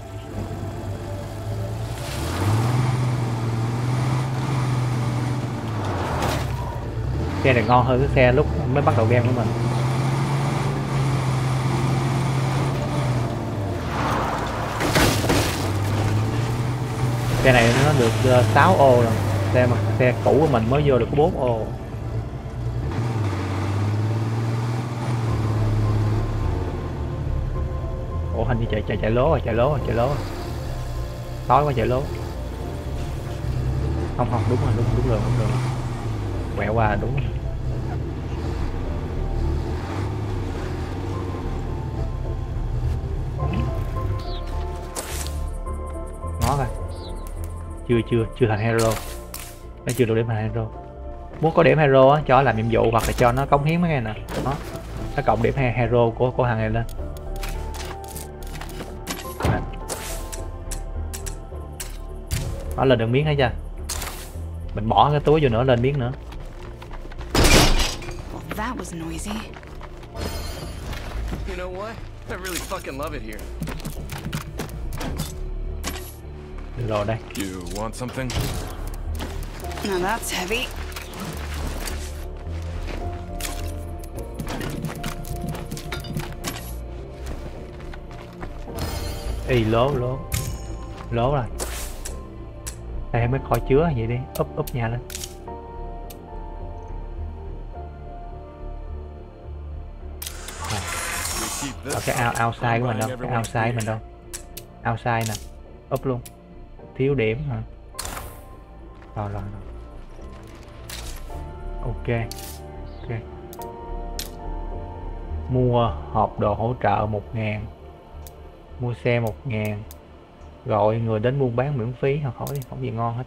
Xe này ngon hơn cái xe lúc mới bắt đầu game của mình. Xe này nó được uh, sáu ô rồi. Xe mà xe cũ của mình mới vô được có bốn ô. Ủa hình như chạy chạy chạy lố rồi, chạy lố rồi, chạy lố rồi. Tối quá chạy lố. Không không đúng rồi, đúng đúng rồi, đúng rồi. Quẹo qua đúng rồi. Ngó coi. Chưa chưa chưa thành hero. Nó chưa đủ điểm thành hero. Muốn có điểm hero á cho làm nhiệm vụ hoặc là cho nó cống hiến mấy cái nè. Đó. Nó cộng điểm hero của của thằng này lên. Đó lên được miếng hết chưa? Mình bỏ cái túi vô nữa lên miếng nữa. Well, that was noisy. You know what? I really fucking love it here. Được rồi đây. You want something? Now that's heavy. Ê lố lố. Lố rồi. Đây mới khỏi chứa vậy đi, úp úp nhà lên. Ở cái ao outside của mình đâu, cái outside mình đâu. Outside nè, úp luôn. Thiếu điểm hả? Rồi rồi rồi. Ok. Ok. Mua hộp đồ hỗ trợ một ngàn. Mua xe một ngàn. Gọi người đến buôn bán miễn phí hoặc hỏi không gì ngon hết.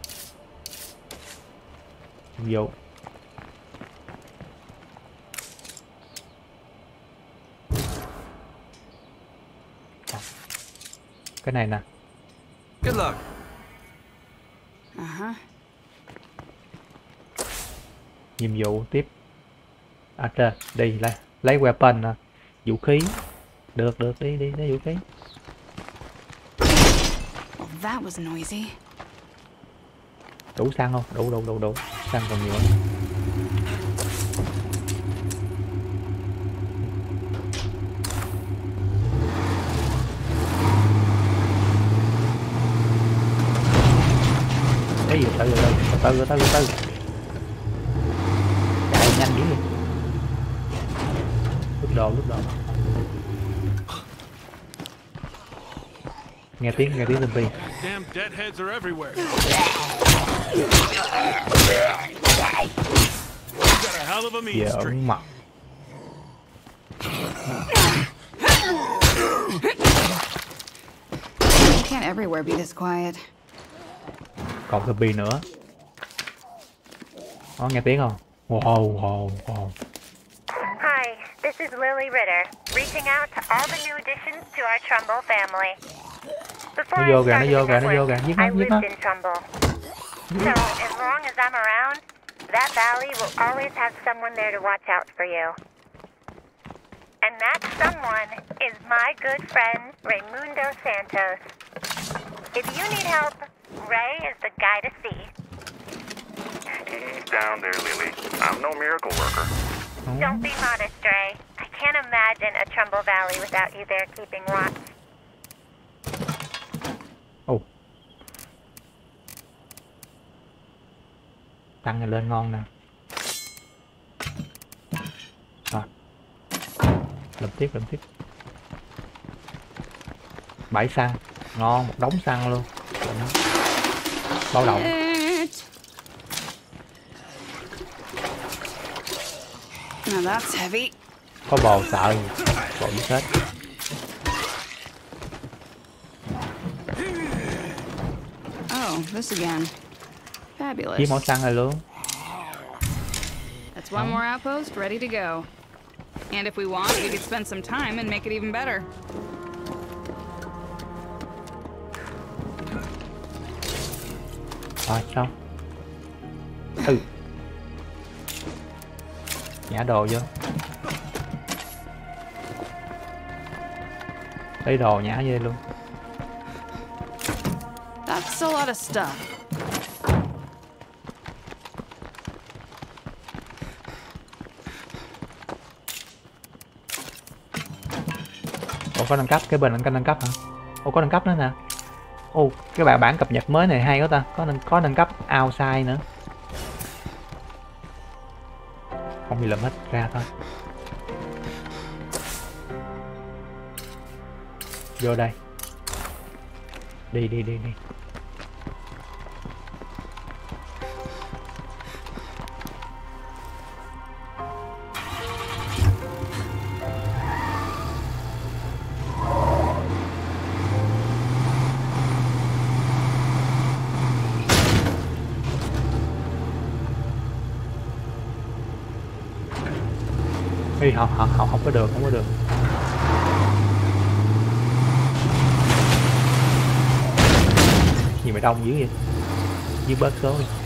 Vô. Cái này nè. Good luck. Uh-huh. Nhiệm vụ tiếp. À trời, đi lấy lấy weapon nè, vũ khí. Được được đi đi lấy vũ khí. Well, that was noisy. Đủ xăng không? Đủ đủ đủ đủ. Xăng còn nhiều. Cái gì từ từ từ từ từ từ chạy nhanh dữ vậy. Lúc đồ lúc đồ. Nghe tiếng nghe tiếng zombie. Damn deadheads are everywhere. You got a hell of a mean Giỡn streak. mặt. Can't everywhere be this quiet. Còn zombie nữa. Có nghe tiếng không? Wow wow wow. Hi, this is Lily Ritter, reaching out to all the new additions to our Trumbull family. Before Nó vô I kìa, nó started vô the kìa, nó vô network, kìa, giết nó, I giết nó. lived in Trumbull. So, as long as I'm around, that valley will always have someone there to watch out for you. And that someone is my good friend, Raymundo Santos. If you need help, Ray is the guy to see. Ease down there, Lily. I'm no miracle worker. Don't be modest, Ray. I can't imagine a Trumbull Valley without you there keeping watch. Ồ. Tăng này lên ngon nè. Rồi. Làm tiếp, làm tiếp. Bảy xăng. Ngon, một đống xăng luôn. Báo động. Now that's heavy. Có bò sợ gì? Bò biết hết. Oh, this again. Fabulous. Chiếc mỏ xăng này luôn. That's one more outpost ready to go. And if we want, we could spend some time and make it even better. Rồi xong. Ừ. Nhả đồ vô. Lấy đồ nhả vô đây luôn. That's a lot of stuff. Ủa có nâng cấp, cái bên anh có nâng cấp hả? Ủa có nâng cấp nữa nè. Ồ cái bản bản cập nhật mới này hay quá ta, có nâng có nâng cấp outside nữa. Không bị lầm hết ra thôi. Vô đây. Đi đi đi đi. Ê, không, không, không, không có được, không có được. Gì mà đông dữ vậy? Giết bớt số đi.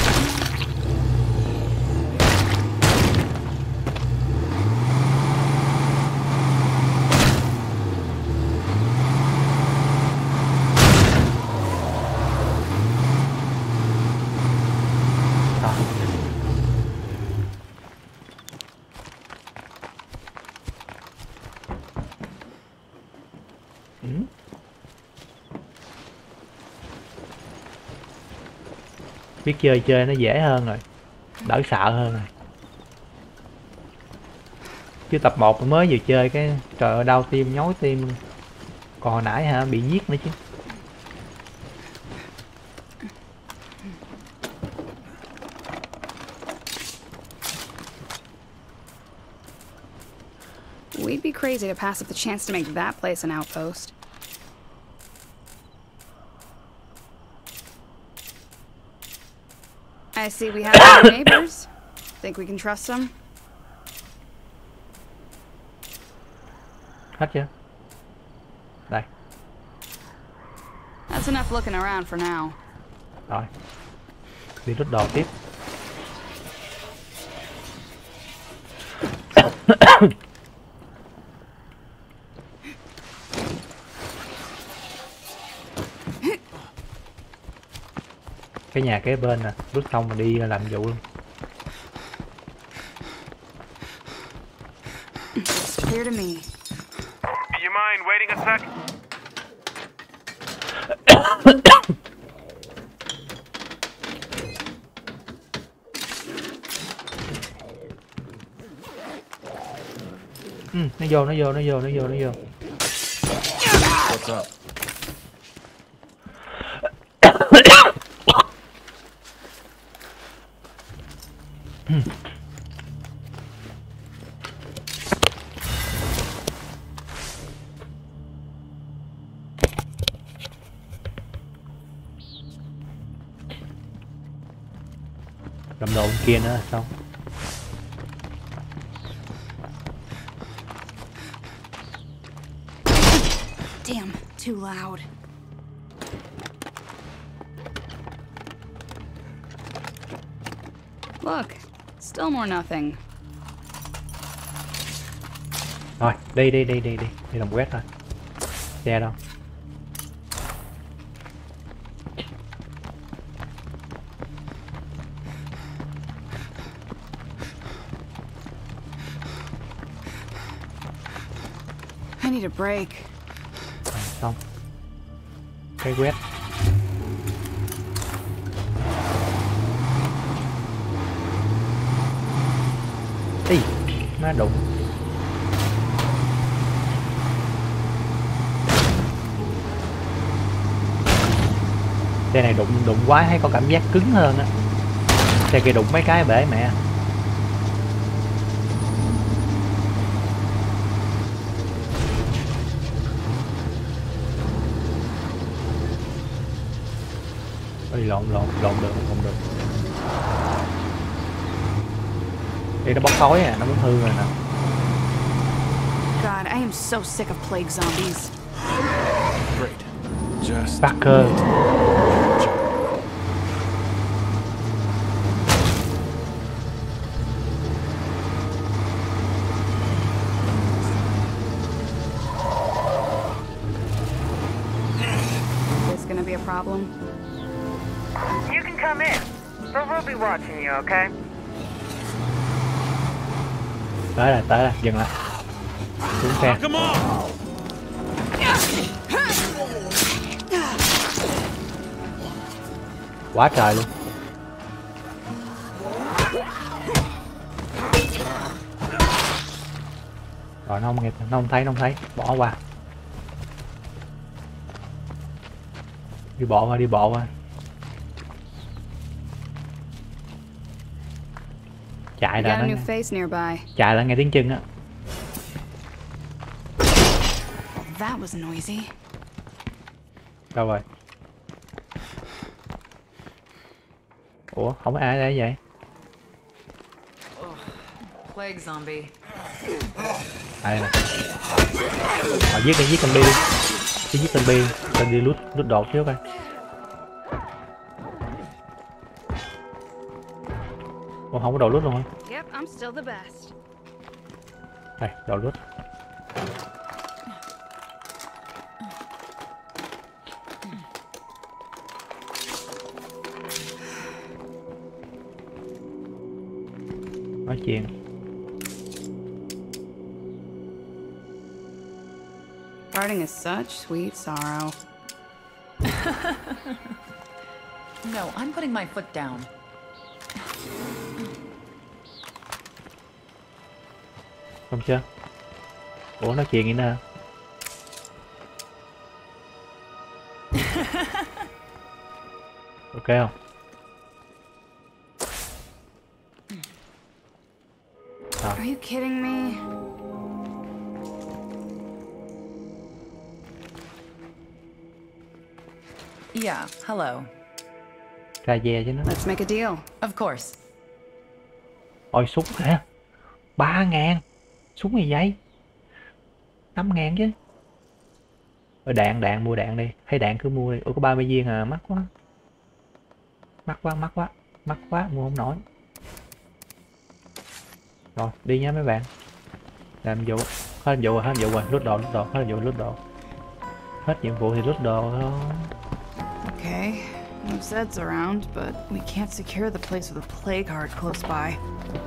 Biết chơi chơi nó dễ hơn rồi, đỡ sợ hơn rồi. Chứ tập một mới vừa chơi cái trời ơi đau tim nhói tim luôn. Còn hồi nãy hả bị giết nữa chứ. We'd be crazy to pass up the chance to make that place an outpost. I see we have new neighbors. Think we can trust them? Hết chưa? Đây. That's enough looking around for now. Rồi. Đi rút đồ tiếp. Cái nhà kế bên nè, rút xong mà đi làm vụ luôn. Clear to me. Do you mind waiting a sec? Ừ, nó vô, nó vô, nó vô, nó vô, nó vô. What's up? Cầm đồ bên kia nữa là xong. Damn, too loud. Look, still more nothing. Rồi, đi đi đi đi đi, đi làm quét thôi. Xe đâu? I need a break. À, xong. Cái quét. Ý, má đụng. Xe này đụng đụng quá thấy có cảm giác cứng hơn á. Xe kia đụng mấy cái bể mẹ. Ôi lộn lộn lộn được không được. Đây nó bốc khói à, nó muốn hư rồi nè. God, I am so sick of plague zombies. Great. Just Fucker. This gonna be a problem? I'll be watching you, okay? Tới rồi, tới rồi, dừng lại. Xuống xe. Quá trời luôn. Rồi nó không nghe, nó không thấy, nó không thấy, bỏ qua. Đi bộ qua, đi bộ qua. Chạy Got là a nó new face nearby. chạy là nghe tiếng chân á. That was noisy. Đâu rồi? Ủa, không có ai đây vậy? Plague zombie. Đây nè. Họ giết đi, giết con bi đi. Chứ giết con bi, con đi lút lút đồ trước coi. Ủa, không có đồ lút luôn hả? Yep, I'm still the best. Đây, đồ lút. Nói chuyện. Parting is such sweet sorrow. No, I'm putting my foot down. Không chưa? Ủa, nói chuyện gì nữa? Ok không? Are you kidding me? Yeah, hello. Ra ve chứ nó. Let's make a deal. Of course. Ôi súng kìa. Ba ngàn. Súng gì vậy? Năm ngàn chứ. Ôi đạn, đạn, mua đạn đi. Hay đạn cứ mua đi. Ủa có ba mươi viên à, mắc quá. Mắc quá, mắc quá. Mắc quá, mua không nổi. Rồi, đi nha mấy bạn. Làm vụ. Hết nhiệm vụ rồi, hết nhiệm vụ rồi. Lút đồ, lút đồ, hết nhiệm vụ lút đồ. Hết nhiệm vụ thì lút đồ thôi. Okay, no Zeds around, but we can't secure the place with a plague heart close by.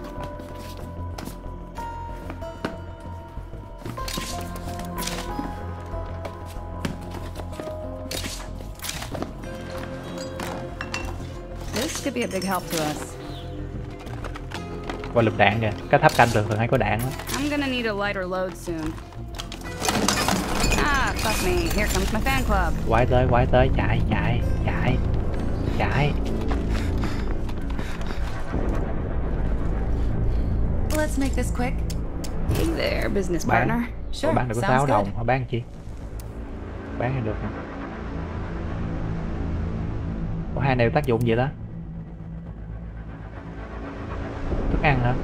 This could be a big help to us. Qua lục đạn kìa. Cái tháp canh thường thường hay có đạn đó. I'm gonna need a lighter load soon. Ah, fuck me. Here comes my fan club. Quái tới, quái tới, chạy, chạy, chạy, chạy. Let's make this quick. Hey there, business Bán. partner. Ủa, bán được có sáu đồng, họ bán chi? Bán thì được hả? Ủa, hai này tác dụng gì đó? Thức ăn hả?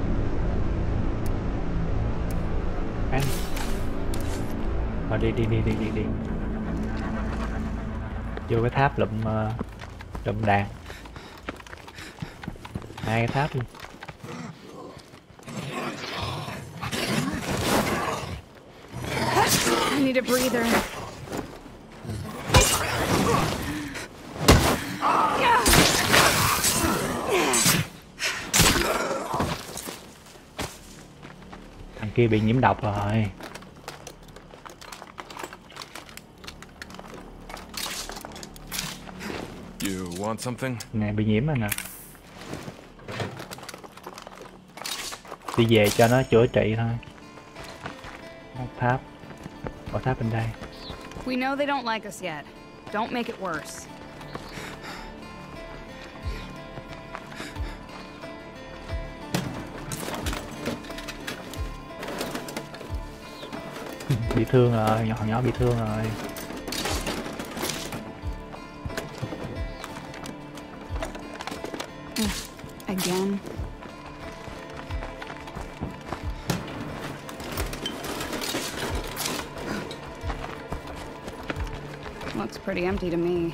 Bán. Rồi đi đi đi đi đi đi. Vô cái tháp lụm uh, lụm đạn. Hai cái tháp luôn. I need a breather. Thằng kia bị nhiễm độc rồi. You want something? Nè, bị nhiễm rồi nè. Đi về cho nó chữa trị thôi. Một tháp. Một tháp bên đây. We know they don't like us yet. Don't make it worse. Bị thương rồi, nhỏ nhỏ bị thương rồi. Again. Looks pretty empty to me.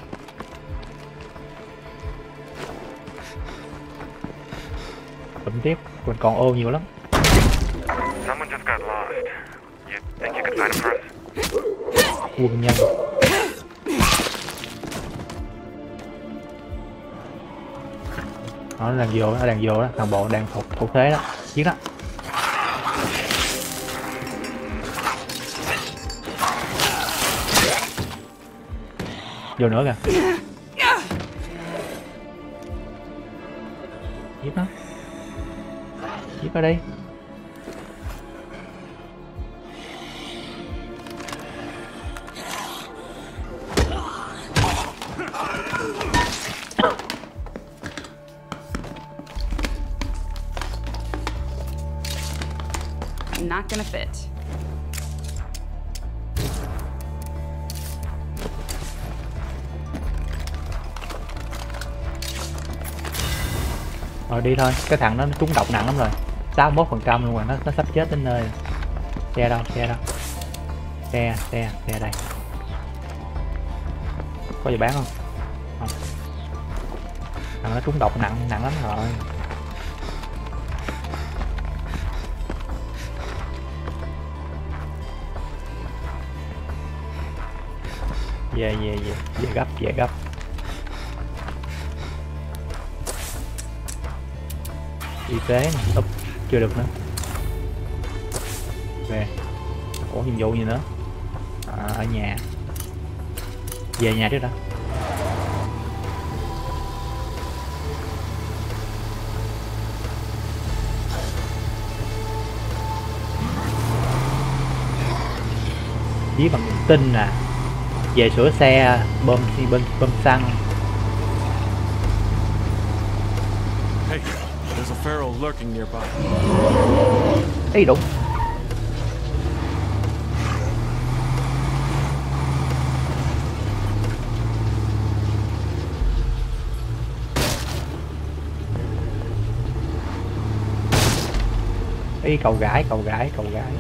Bấm tiếp, còn còn ô nhiều lắm. Someone just got lost. You think you could find him for us? Quân nhân. Nó đang vô, nó đang vô đó, thằng bộ đang thủ, thủ thế đó, giết đó. Vô nữa kìa. Giết nó. Giết nó đi. Not gonna fit. Rồi đi thôi, cái thằng nó trúng độc nặng lắm rồi, sáu mươi mốt phần trăm luôn rồi, nó nó sắp chết đến nơi. Xe đâu, xe đâu? Xe, xe, xe đây. Có gì bán không? Không. Thằng nó trúng độc nặng nặng lắm rồi. Về về về về gấp về gấp. Y tế nè, úp chưa được nữa. Về. Ủa nhiệm vụ gì nữa? À, ở nhà. Về nhà trước đã. Dí bằng niềm tin nè. Về sửa xe, bơm bơm bơm xăng. Hey, there's a feral lurking nearby. Ý đúng. Ý cầu gãi, cầu gãi, cầu gãi.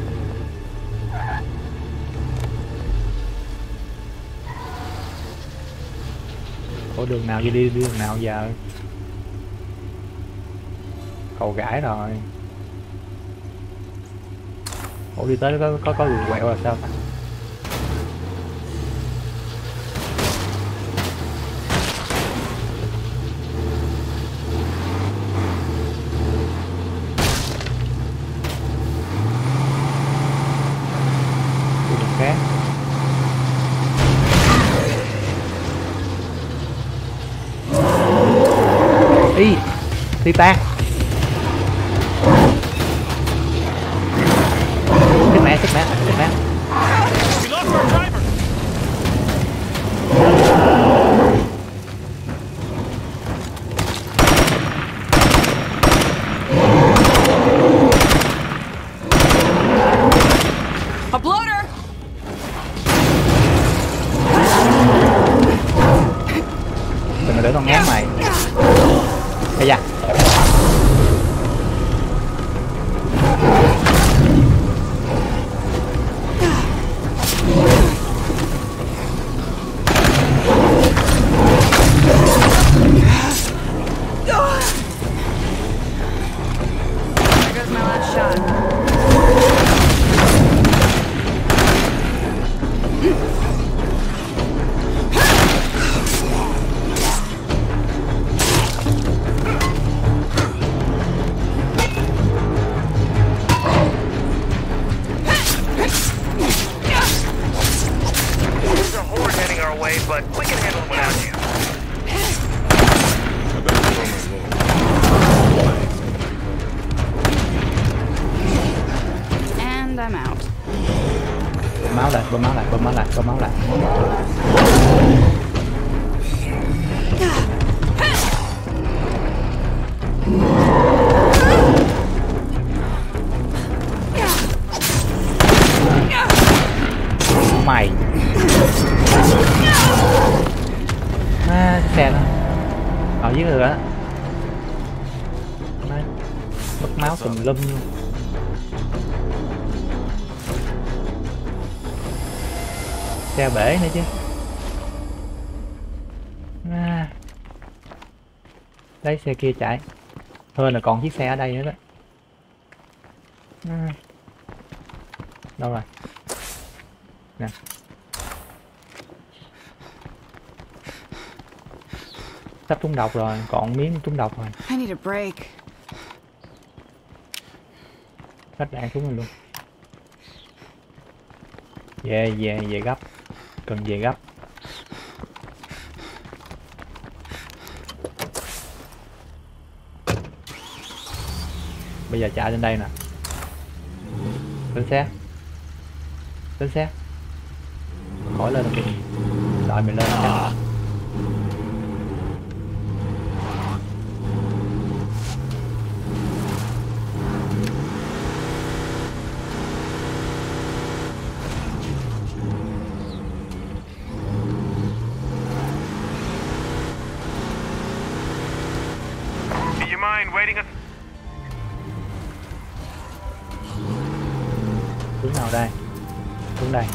Ủa đường nào đi đi đường nào giờ? Cầu gãi rồi. Ủa đi tới có có có đường quẹo là sao ta? Đường khác. Ý, Titan. Chết mẹ, chết mẹ, chết mẹ. A bloater. Đừng có để con ngán mày. Bây giờ. There goes my last shot. There's a horde heading our way, but we can handle it without you. And I'm out. Bơm máu lại, bơm máu lại, bơm máu lại, bơm máu lại. Mày. À, cái xe đó. Ở dưới rồi đó. Mất máu tùm lum luôn. Xe bể nữa chứ. À. Lấy xe kia chạy. Hơn là còn chiếc xe ở đây nữa đó. À. Đâu rồi? Nè. Sắp trúng độc rồi, còn miếng trúng độc rồi. I need a break. Hết đạn trúng rồi luôn. Về về về gấp, cần về gấp. Bây giờ chạy lên đây nè. Lên xe. Lên xe. Khỏi lên được. Đợi mình lên nha. Do you mind waiting a... Hướng nào đây? Hướng đây.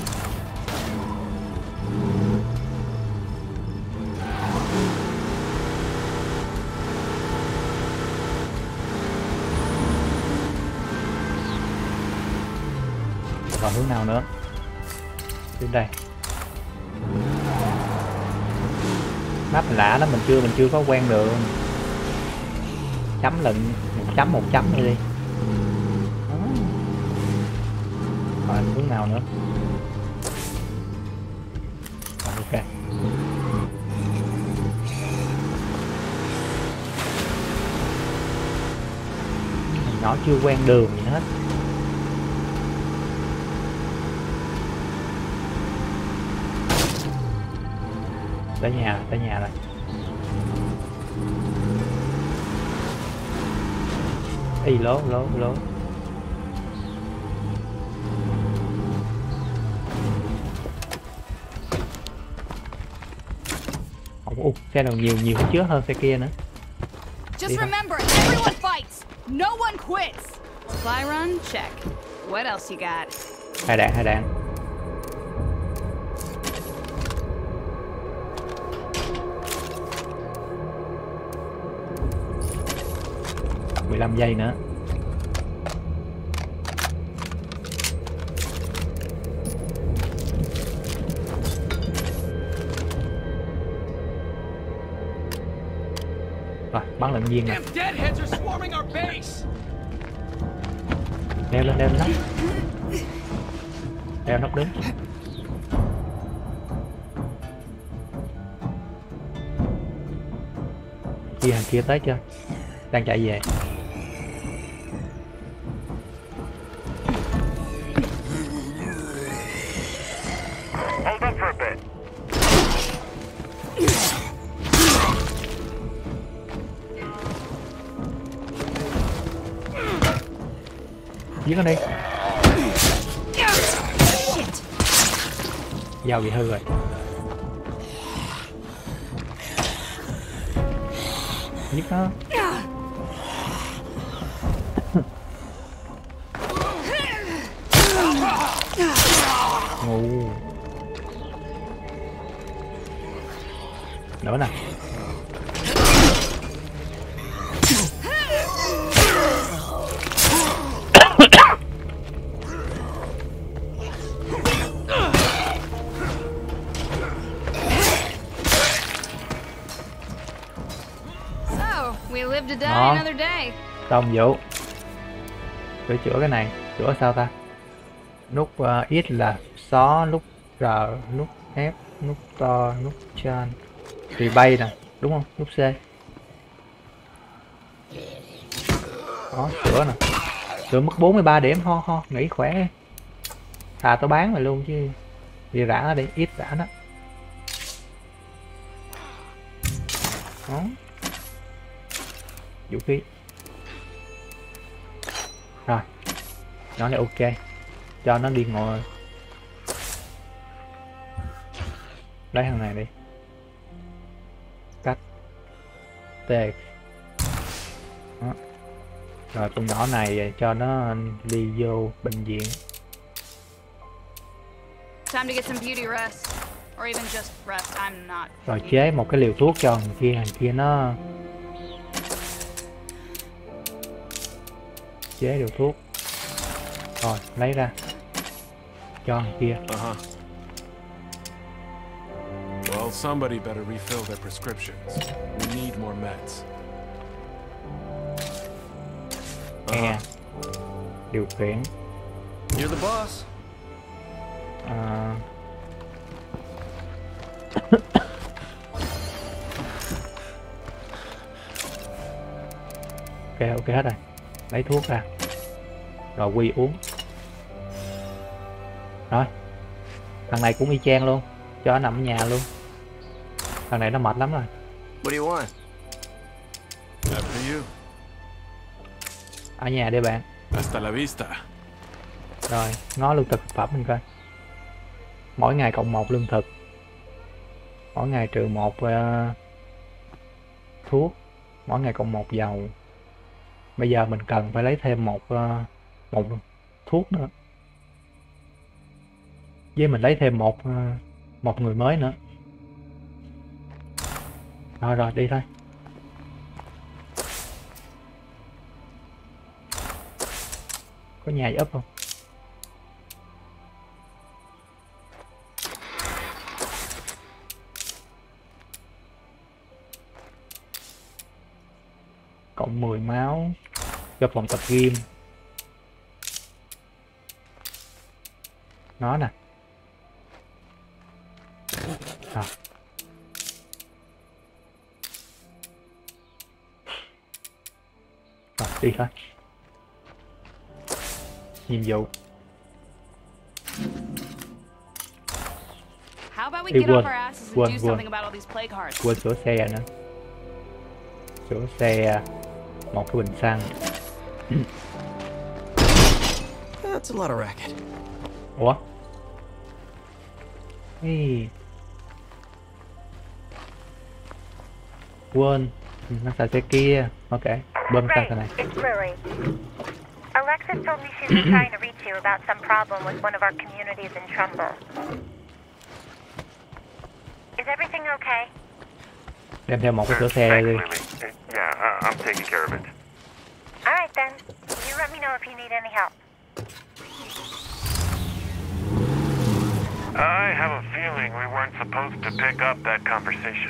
Còn hướng nào nữa? Đến đây. Map lạ đó, mình chưa mình chưa có quen được. Chấm lệnh một chấm một chấm nữa đi. Rồi hướng nào nữa? Rồi, ok. Nó chưa quen đường gì hết. Tới nhà, tới nhà rồi. Ê, lố, lố, lố. Ồ, xe nào nhiều, nhiều chứa hơn xe kia nữa. Just remember, everyone fights. No one quits. Supply run, check. What else you got? Hai đạn, hai đạn. mười lăm giây nữa. Rồi, bắn lệnh viên nè. Leo lên, leo lên nóc. Leo nóc đứng. Kia hàng kia tới chưa? Đang chạy về. Hold up for a bit. Giết nó đi. Dao bị hư rồi. Giết nó. Ngu. Nữa nè. Đó. Xong vụ. Để chữa cái này. Chữa sao ta? Nút uh, X là xó, nút R, nút F, nút to, nút chan. Rebay nè, đúng không? Nút C. Đó, chữa nè. Chữa mất bốn mươi ba điểm, ho ho, nghỉ khỏe. Thà tao bán mày luôn chứ. Đi rã nó đi, X rã nó. Đó. Vũ khí. Rồi. Nó là ok. Cho nó đi ngồi. Lấy thằng này đi. Cắt. Tê. Đó. Rồi con nhỏ này cho nó đi vô bệnh viện. Time to get some beauty rest. Or even just rest. I'm not. Rồi chế một cái liều thuốc cho thằng kia, thằng kia nó chế liều thuốc. Rồi lấy ra cho thằng kia. Uh-huh. Well, somebody better refill their prescriptions. We need more meds. Nghe. Điều khiển. You're the boss. À... ok ok hết rồi, lấy thuốc ra rồi Quy uống. Rồi thằng này cũng y chang luôn, cho nó nằm ở nhà luôn. Thằng này nó mệt lắm rồi. What do you want? After you. Ở nhà đi bạn. Hasta la vista. Rồi ngó lương thực thực phẩm mình coi. Mỗi ngày cộng một lương thực, mỗi ngày trừ một uh, thuốc, mỗi ngày cộng một dầu. Bây giờ mình cần phải lấy thêm một uh, một thuốc nữa, với mình lấy thêm một uh, một người mới nữa. Rồi rồi đi thôi. Có nhà gì ấp không? Cộng mười máu cho phòng tập gym. Nó nè. À. Rồi đi thôi. Nhiệm vụ. How about we Ê, get quên, off our asses and quên, do quên. something about all these plague hearts? Quên sửa xe nữa. Sửa xe một cái bình xăng. That's a lot of racket. Ủa? Hey. Quên, nó xài xe kia. Ok, bơm xăng cái này. It's Lily. Alexis told me she's been trying to reach you about some problem with one of our communities in Trumbull. Is everything okay? Đem theo một cái sửa xe đi. Yeah, uh, I'm taking care of it. Alright then. You let me know if you need any help. I have a feeling we weren't supposed to pick up that conversation.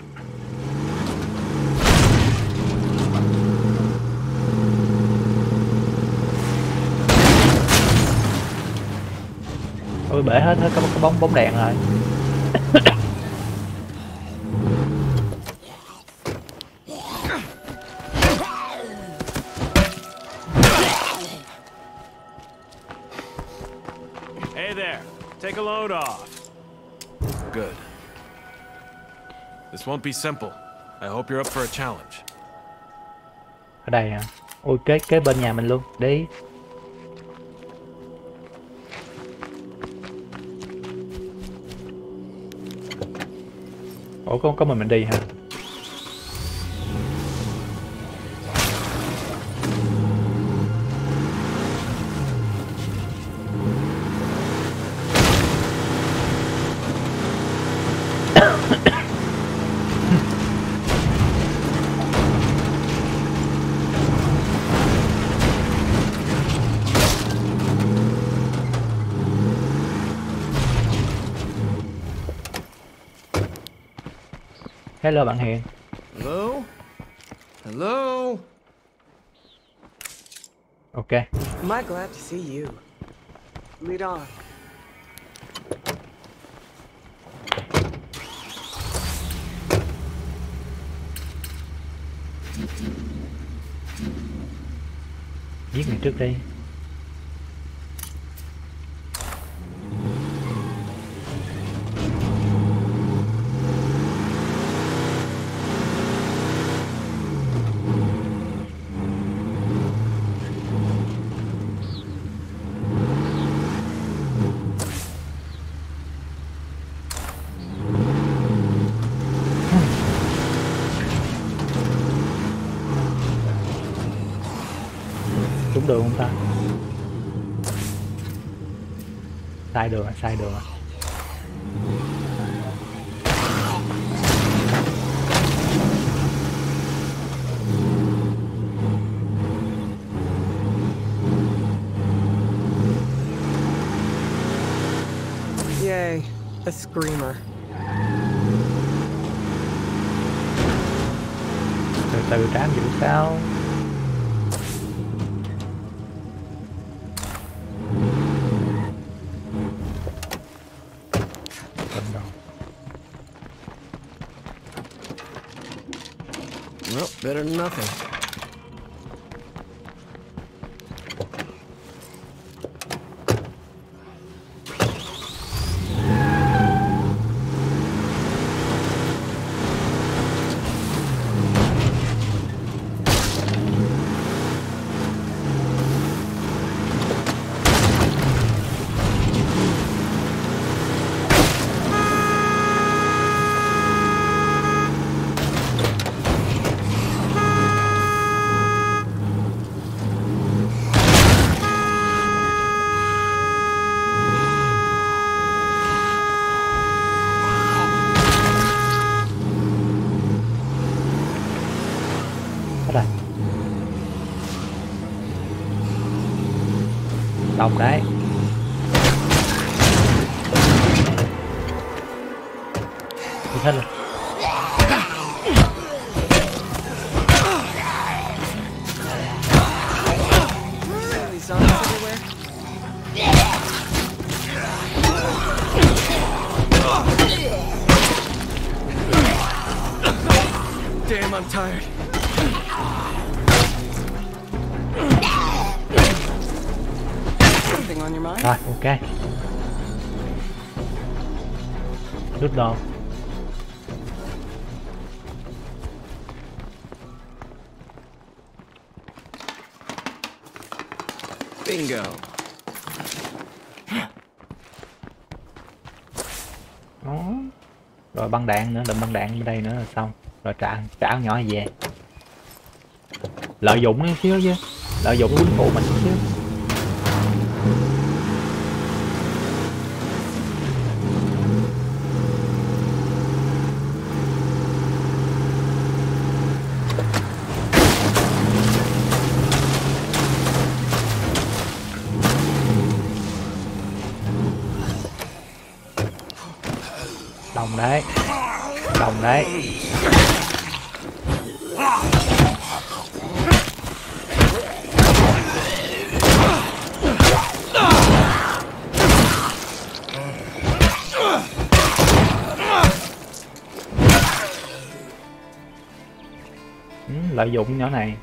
Ôi bể hết hết cái, cái bóng bóng đèn rồi. Hey there, take a load off. Good. This won't be simple. I hope you're up for a challenge. Ở đây hả? Ôi kế kế bên nhà mình luôn, đi. Ủa có có mình mình đi hả? Hello bạn Hiền. Hello? Hello? Ok. Am I glad to see you? Lead on. Giết người trước đi. Đúng đường không ta? Sai đường, sai đường. Yay, a screamer. từ trám giữ sao. Well, better than nothing. Đồng đấy. Đi hết rồi. Damn, I'm tired. On your mind? Rồi, ok. Rút đồ. Bingo. Đó. Rồi băng đạn nữa, đựng băng đạn bên đây nữa là xong. Rồi trả trả con nhỏ về. Lợi dụng chút xíu chứ. Lợi dụng quân phụ mình chút xíu. Đồng đấy. Đồng đấy. Ừ, lợi dụng nhỏ này.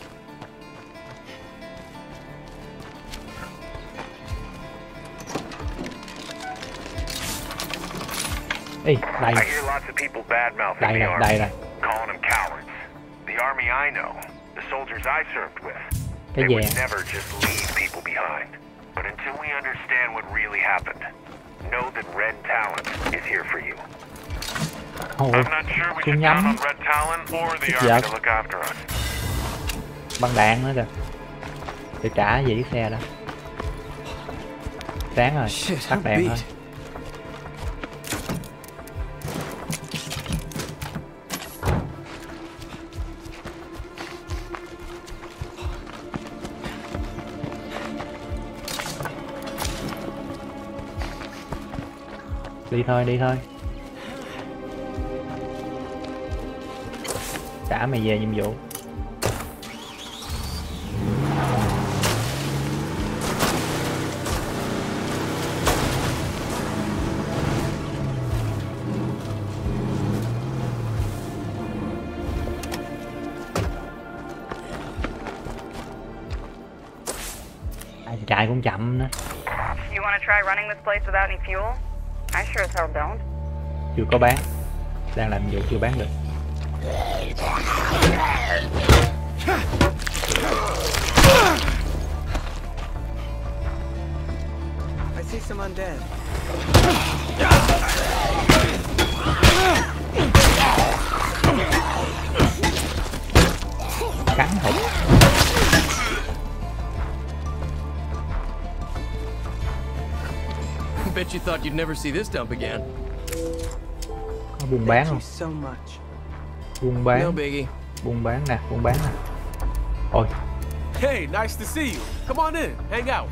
Ê, đây. I hear lots of people badmouthing Đây the rồi, army, đây rồi. calling them cowards. The army I know, the soldiers I served with, Cái they gì? would never just leave people behind. But until we understand what really happened, know that Red Talon is here for you. Ồ, I'm not sure we súng should count nhắm. on Red Talon or the Cái army gì to look after us. Băng đạn nữa kìa. Để trả về chiếc xe đó. Sáng rồi, tắt đèn thôi. Đi thôi, đi thôi. Trả mày về nhiệm vụ. Chạy cũng chậm nữa. You wanna try running this place without any fuel? I sure as hell don't. Chưa có bán. Đang làm nhiệm vụ chưa bán được. I see some undead. Cắn hụt. Bet you thought you'd never see this dump again. Có buôn bán không? So much. Buôn bán. No biggie. Buôn bán nè, buôn bán nè. Ôi. Hey, nice to see you. Come on in, hang out.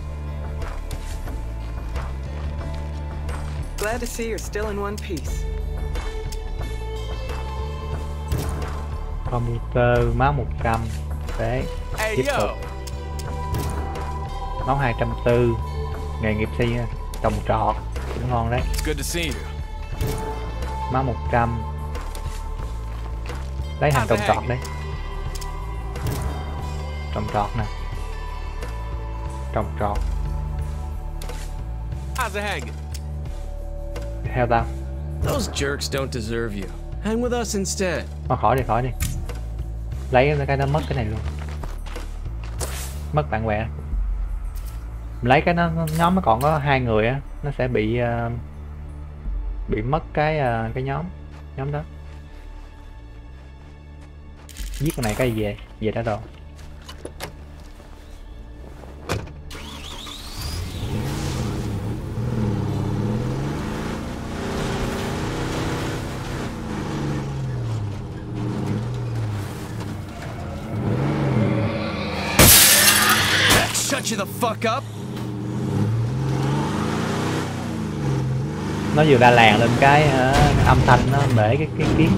Glad to see you're still in one piece. Computer máu một trăm. Đấy, tiếp tục. Máu hai trăm bốn mươi. Nghề nghiệp xây trồng trọt cũng ngon đấy. Good to see you. Máu một trăm. Lấy hàng trồng trọt đấy. Trồng trọt nè. Trồng trọt. How's it hanging? Theo tao. Those jerks don't deserve you. Hang with us instead. Thôi khỏi đi, khỏi đi. Lấy cái nó mất cái này luôn. Mất bạn quẹ. Lấy cái nó nhóm nó còn có hai người á, nó sẽ bị uh, bị mất cái uh, cái nhóm nhóm đó. Giết con này cái gì về về đã rồi. Shut you the fuck up. Nó vừa ra làng lên cái uh, âm thanh nó bể cái cái kiến.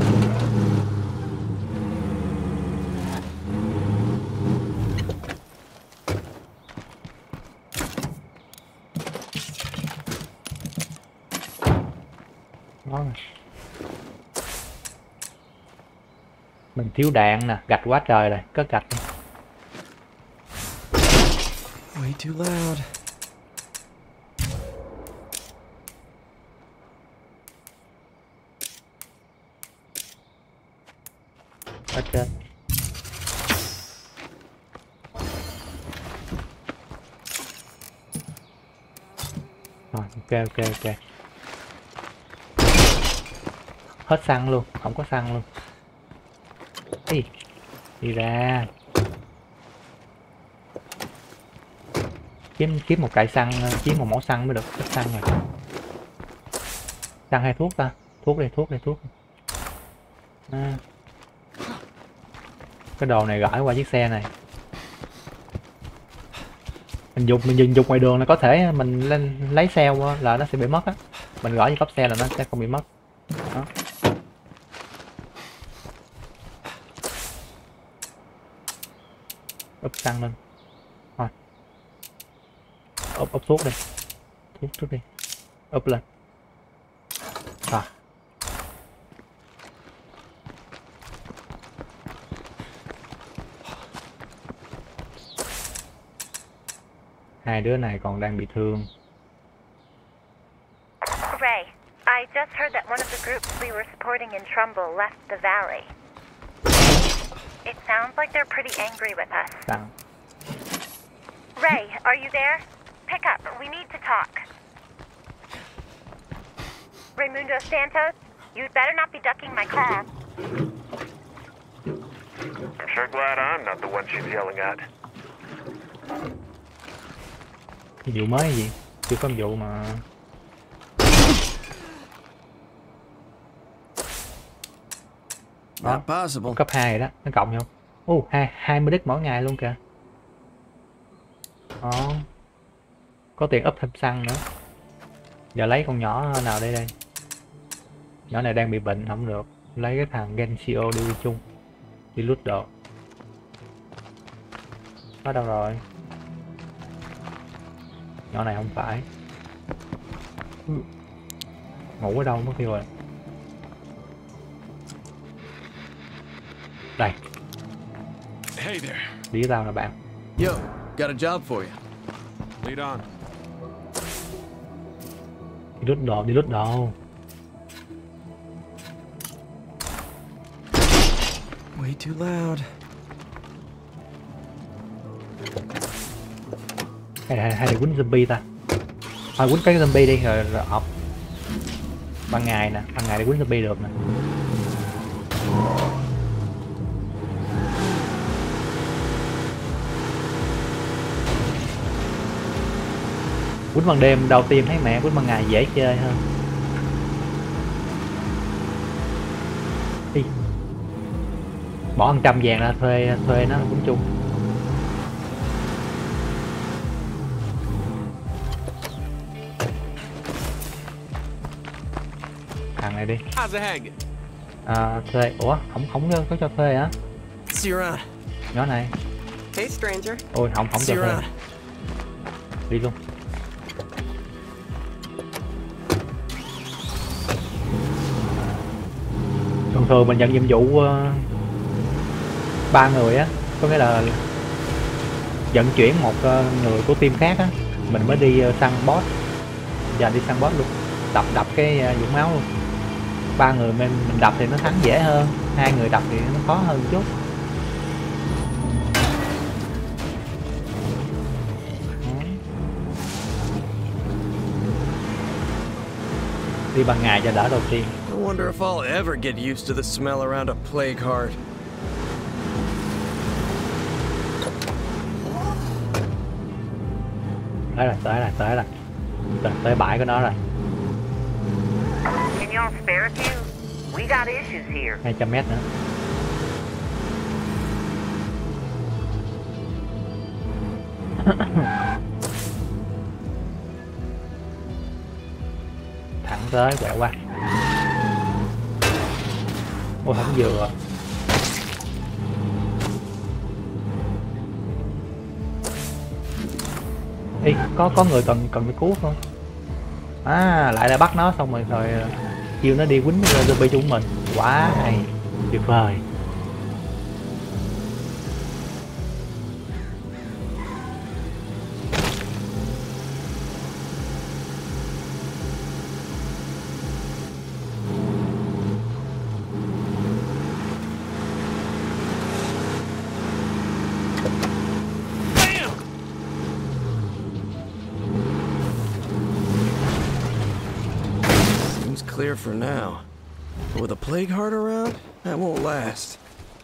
Đó. Mình thiếu đạn nè, gạch quá trời rồi, cất gạch đi. Way too loud. Ở trên. Rồi, ok ok ok. Hết xăng luôn, không có xăng luôn. Đi, đi ra. Kiếm kiếm một cải xăng, kiếm một mỏ xăng mới được, hết xăng rồi. Xăng hay thuốc ta? Thuốc đi, thuốc đi, thuốc. À. Cái đồ này gửi qua chiếc xe này. Mình dùng mình dùng, dùng ngoài đường là có thể mình lên lấy xe qua là nó sẽ bị mất á. Mình gửi cho cốp xe là nó sẽ không bị mất. Đó. Úp xăng lên. Rồi. Úp úp thuốc đi. Thuốc thuốc đi. Úp lên. Rồi. Hai đứa này còn đang bị thương. Ray, I just heard that one of the groups we were supporting in Trumbull left the valley. It sounds like they're pretty angry with us. Sao? Ray, are you there? Pick up. We need to talk. Raimundo Santos, you'd better not be ducking my call. I'm sure glad I'm not the one she's yelling at. Vụ mới gì? Chưa có vụ mà. Đó. Cấp hai rồi đó, nó cộng nhau. Ô, uh, hai mươi đích mỗi ngày luôn kìa. Đó. Có tiền ấp thêm xăng nữa. Giờ lấy con nhỏ nào đây đây? Nhỏ này đang bị bệnh không được. Lấy cái thằng Gensio đi chung. Đi lút đồ. Nó đâu rồi? Nhỏ này không phải. Ngủ ở đâu mất tiêu rồi. Đây. Hey there. Đi với tao nè bạn. Yo, got a job for you. Lead on. Đi lút đồ, đi lút đồ. Way too loud. Hay là hay là quýnh zombie ta. Thôi quýnh cái zombie đi rồi rồi ọc. Ban ngày nè, ban ngày để quýnh zombie được nè. Quýnh ban đêm đầu tiên thấy mẹ, quýnh ban ngày dễ chơi hơn. Đi. Bỏ một trăm vàng ra thuê thuê nó cũng chung. Thằng này đi. How's it hanging? À, thuê. Ủa không không có cho thuê hả? See you around. Nhỏ này. Hey, stranger. Ôi không không See được you rồi. around. Đi luôn. Thường thường mình nhận nhiệm vụ uh, ba người á, có nghĩa là vận chuyển một uh, người của team khác á, mình mới đi uh, săn boss. Giờ đi săn boss luôn, đập đập cái uh, dũng máu luôn. Ba người mình mình đập thì nó thắng dễ hơn, hai người đập thì nó khó hơn chút. Đi ban ngày cho đỡ đầu tiên. I wonder if I'll ever get used to the smell around a plague heart. Tới rồi, tới rồi, tới rồi. Tới, tới bãi của nó rồi. Can y'all spare a few? We got issues here. hai trăm mét nữa. Thẳng tới, quẹo qua. Ôi không vừa. Ê, có có người cần cần phải cứu không? À, lại là bắt nó xong rồi rồi kêu nó đi quýnh zombie chúng mình. Quá hay, tuyệt vời. Clear for now. But with a plague heart around, that won't last.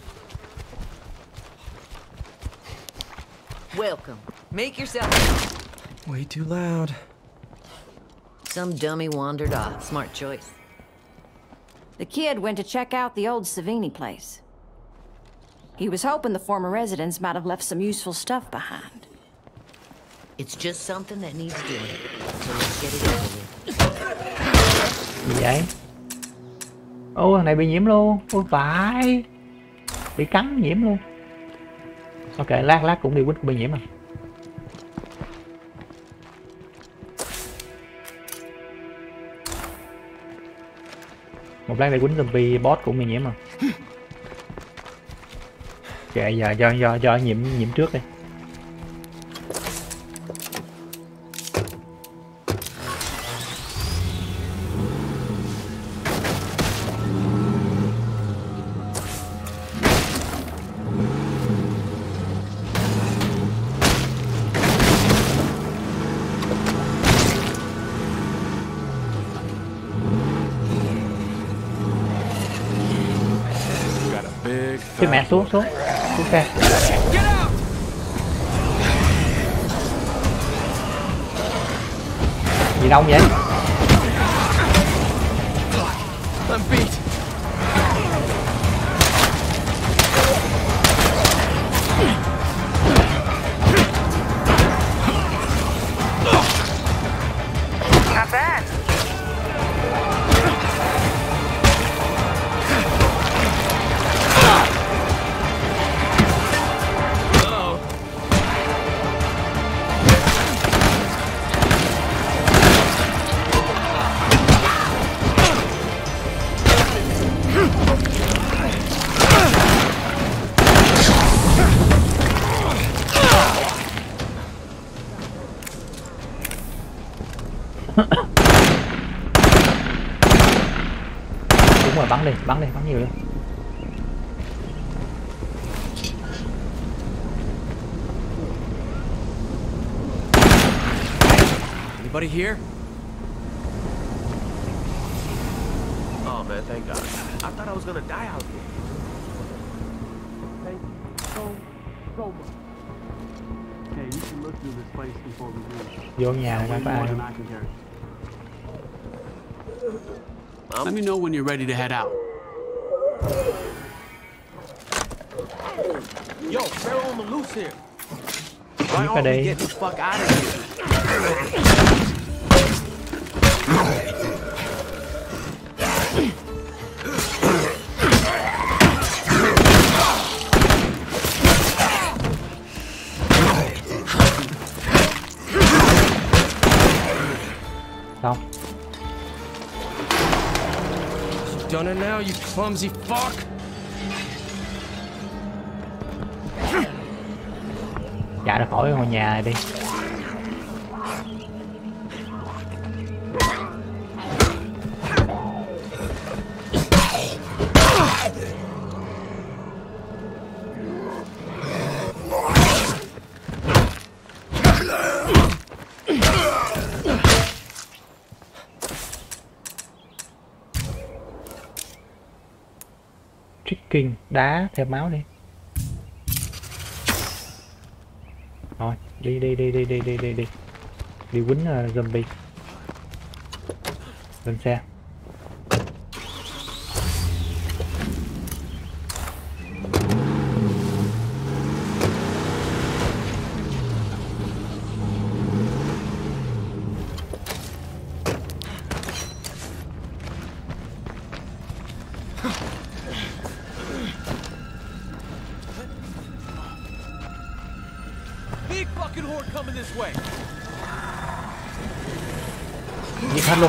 Welcome. Make yourself. Way too loud. Some dummy wandered off. Smart choice. The kid went to check out the old Savini place. He was hoping the former residents might have left some useful stuff behind. It's just something that needs doing. So let's get it over with. Gì vậy? Ô, thằng này bị nhiễm luôn. Ôi phải. Bị cắn nhiễm luôn. Ok, lát lát cũng đi quýt bị nhiễm à. Một lát đi quýnh zombie boss cũng bị nhiễm à. Kệ giờ do do do nhiễm nhiễm trước đi. Cái mẹ xuống xuống xuống xe. Gì đông vậy? I'm beat. Not bad. Đúng rồi, bắn đi, bắn đi, bắn nhiều đi. Anybody here? Oh man, thank God. I thought I was gonna die out here. Thank you so, so much. Hey, you should look through this place before we leave. Vô nhà này có ai không? Let me know when you're ready to head out. Yo, Pharaoh on the loose here. Why aren't we getting the fuck out of here? Xong. Done it now, you clumsy fuck. Chạy ra khỏi ngôi nhà này đi. Tricking, đá theo máu đi. Rồi, đi đi đi đi đi đi đi đi. Đi quýnh uh, zombie. Lên xe. Giết hết luôn.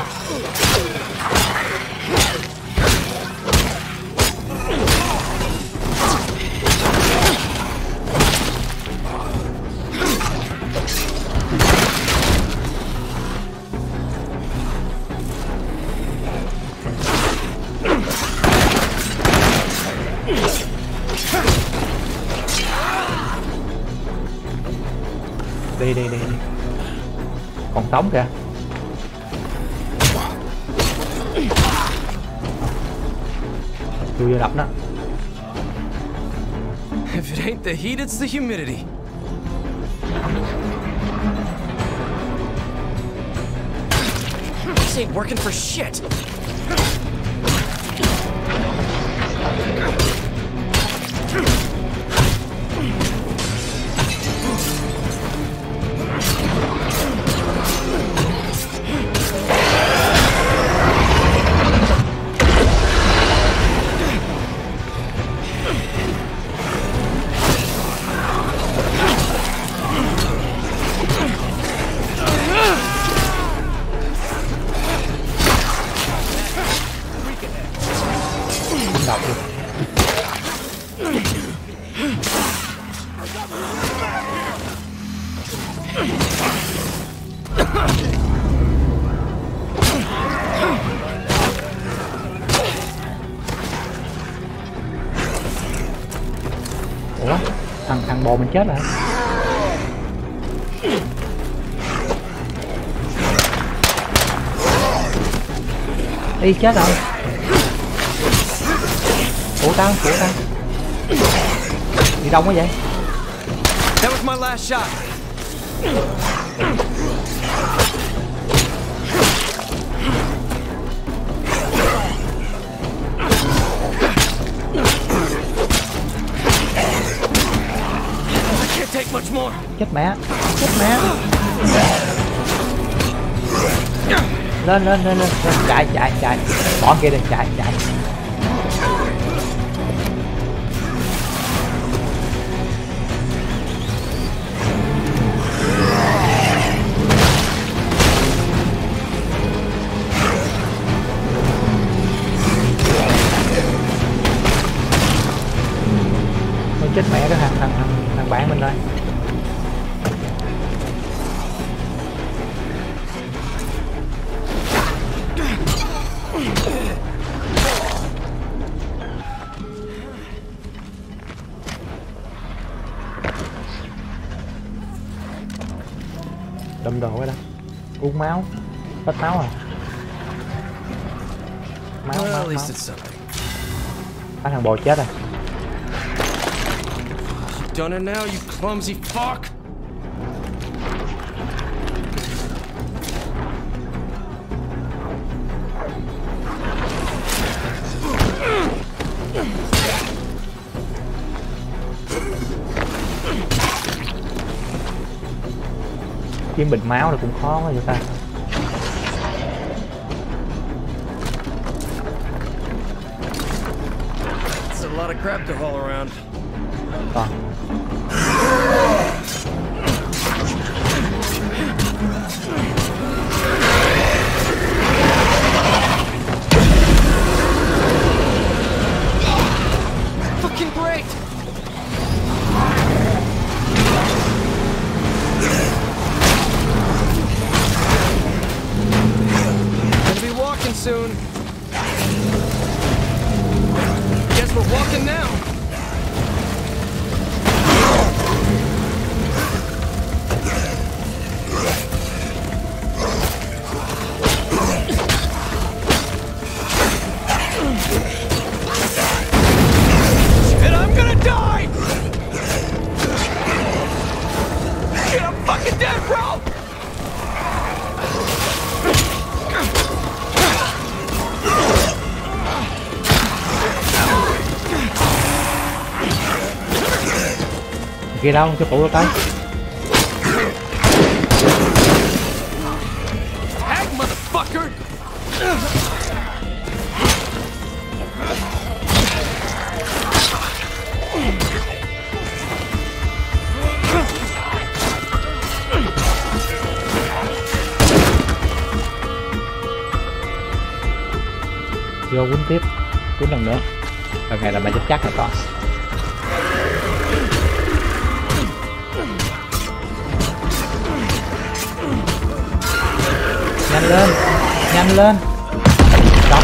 Đi đi đi đi. Còn sống kìa. Chui vô đập nó. If it ain't the heat, it's the humidity. This ain't working for shit. Độc luôn. Ủa, thằng thằng bồ mình chết rồi. Đi chết rồi. Phủ tao, phủ tao. Đi đông quá vậy? That was my last shot. I can't take much more. Chết mẹ, chết mẹ. Lên lên lên lên, chạy chạy chạy. Bỏ kia đi, chạy chạy. Chết mẹ cái thằng thằng thằng, thằng bạn mình rồi. Đâm đồ cái đó. Uống máu. Hết máu à. Máu máu máu. Cái thằng bồ chết rồi. Done it now, you clumsy fuck! Kiếm bình máu là cũng khó quá vậy ta. It's a lot of crap to haul around. Còn. soon. Guess we're walking now. Shit, I'm gonna die! Shit, I'm fucking dead, bro! Kia đâu cho phụ tay. Hack, motherfucker! Vô quýnh tiếp, quýnh lần nữa. Lần này là mày chắc chắc là con. Nhanh lên, nhanh lên. Đóng.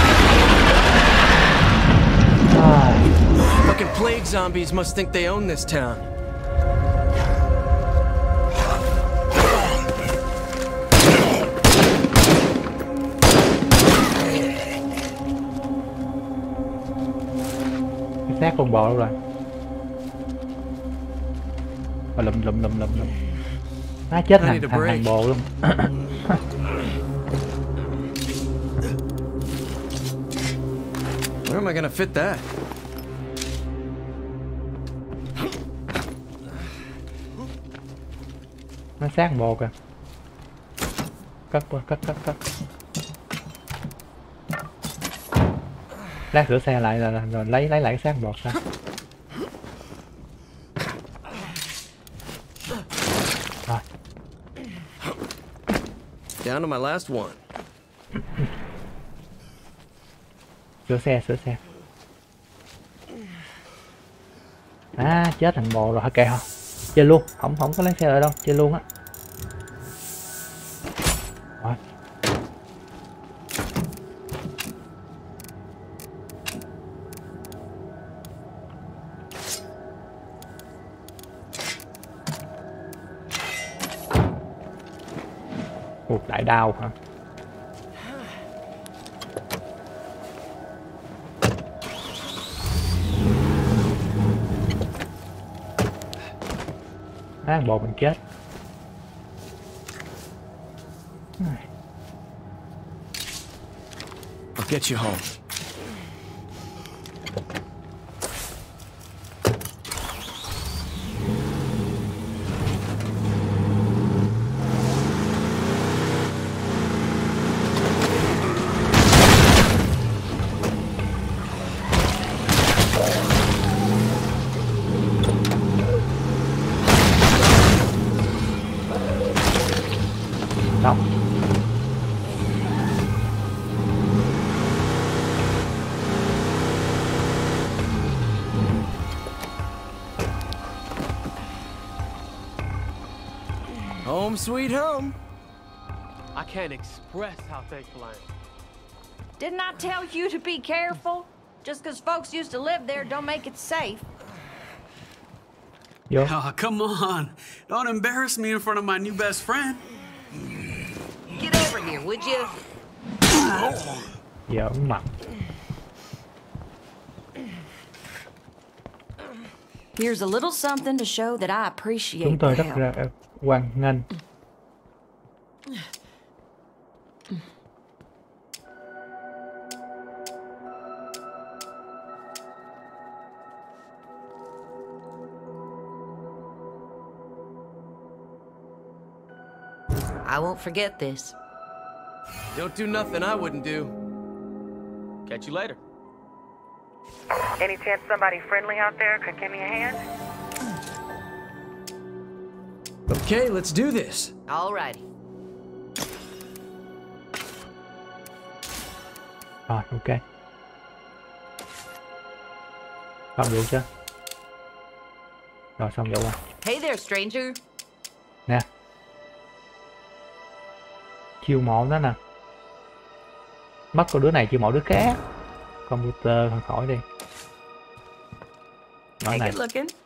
Ah. Fucking plague zombies must think they own this town. Cái xác con bò đâu rồi? Mà lùm lùm lùm lùm lùm. Nó chết thằng thằng thằng bò luôn. Where am I gonna fit that? Nó xác bò kìa. Cất qua, cất cất cất. Lát rửa xe lại là, là rồi lấy lấy lại cái xác bò ra. Rồi. Down to my last one. Sửa xe, sửa xe. À, chết thằng bò rồi, hả kệ không? Chơi luôn, không không có lấy xe lại đâu, chơi luôn á. Rồi. Cuộc đại đao hả? Á, bò mình chết. I'll get you home. Đóng. Home sweet home. I can't express how thankful I am. Didn't I tell you to be careful? Just because folks used to live there don't make it safe. Vô. Oh, come on. Don't embarrass me in front of my new best friend. Get over here, would you? Giờ ống mặt. Here's a little something to show that I appreciate Chúng tôi the rất help. ra hoan nghênh. I won't forget this. Don't do nothing I wouldn't do. Catch you later. Any chance somebody friendly out there could give me a hand? Okay, let's do this. Alrighty. Rồi, ok. Xong được chưa? Rồi, xong rồi. Hey there, stranger. Nè. Chiêu mọn đó nè. Mất của đứa này chứ mỗi đứa khác. Computer thôi khỏi đi. Nói này.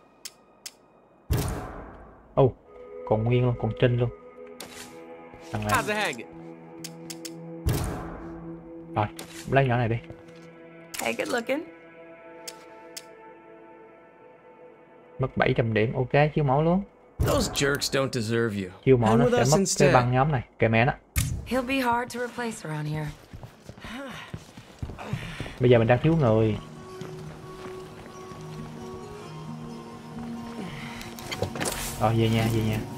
Ô, oh, còn nguyên luôn, còn trinh luôn. Thằng này. Rồi, lấy nhỏ này đi. Hey, good looking. Mất bảy trăm điểm, ok, chiêu mẫu luôn. Those jerks don't deserve you. Chiêu mẫu nó sẽ mất cái băng nhóm này, kệ mẹ nó. He'll be hard to replace around here. Bây giờ mình đang thiếu người. Rồi về nhà, về nhà.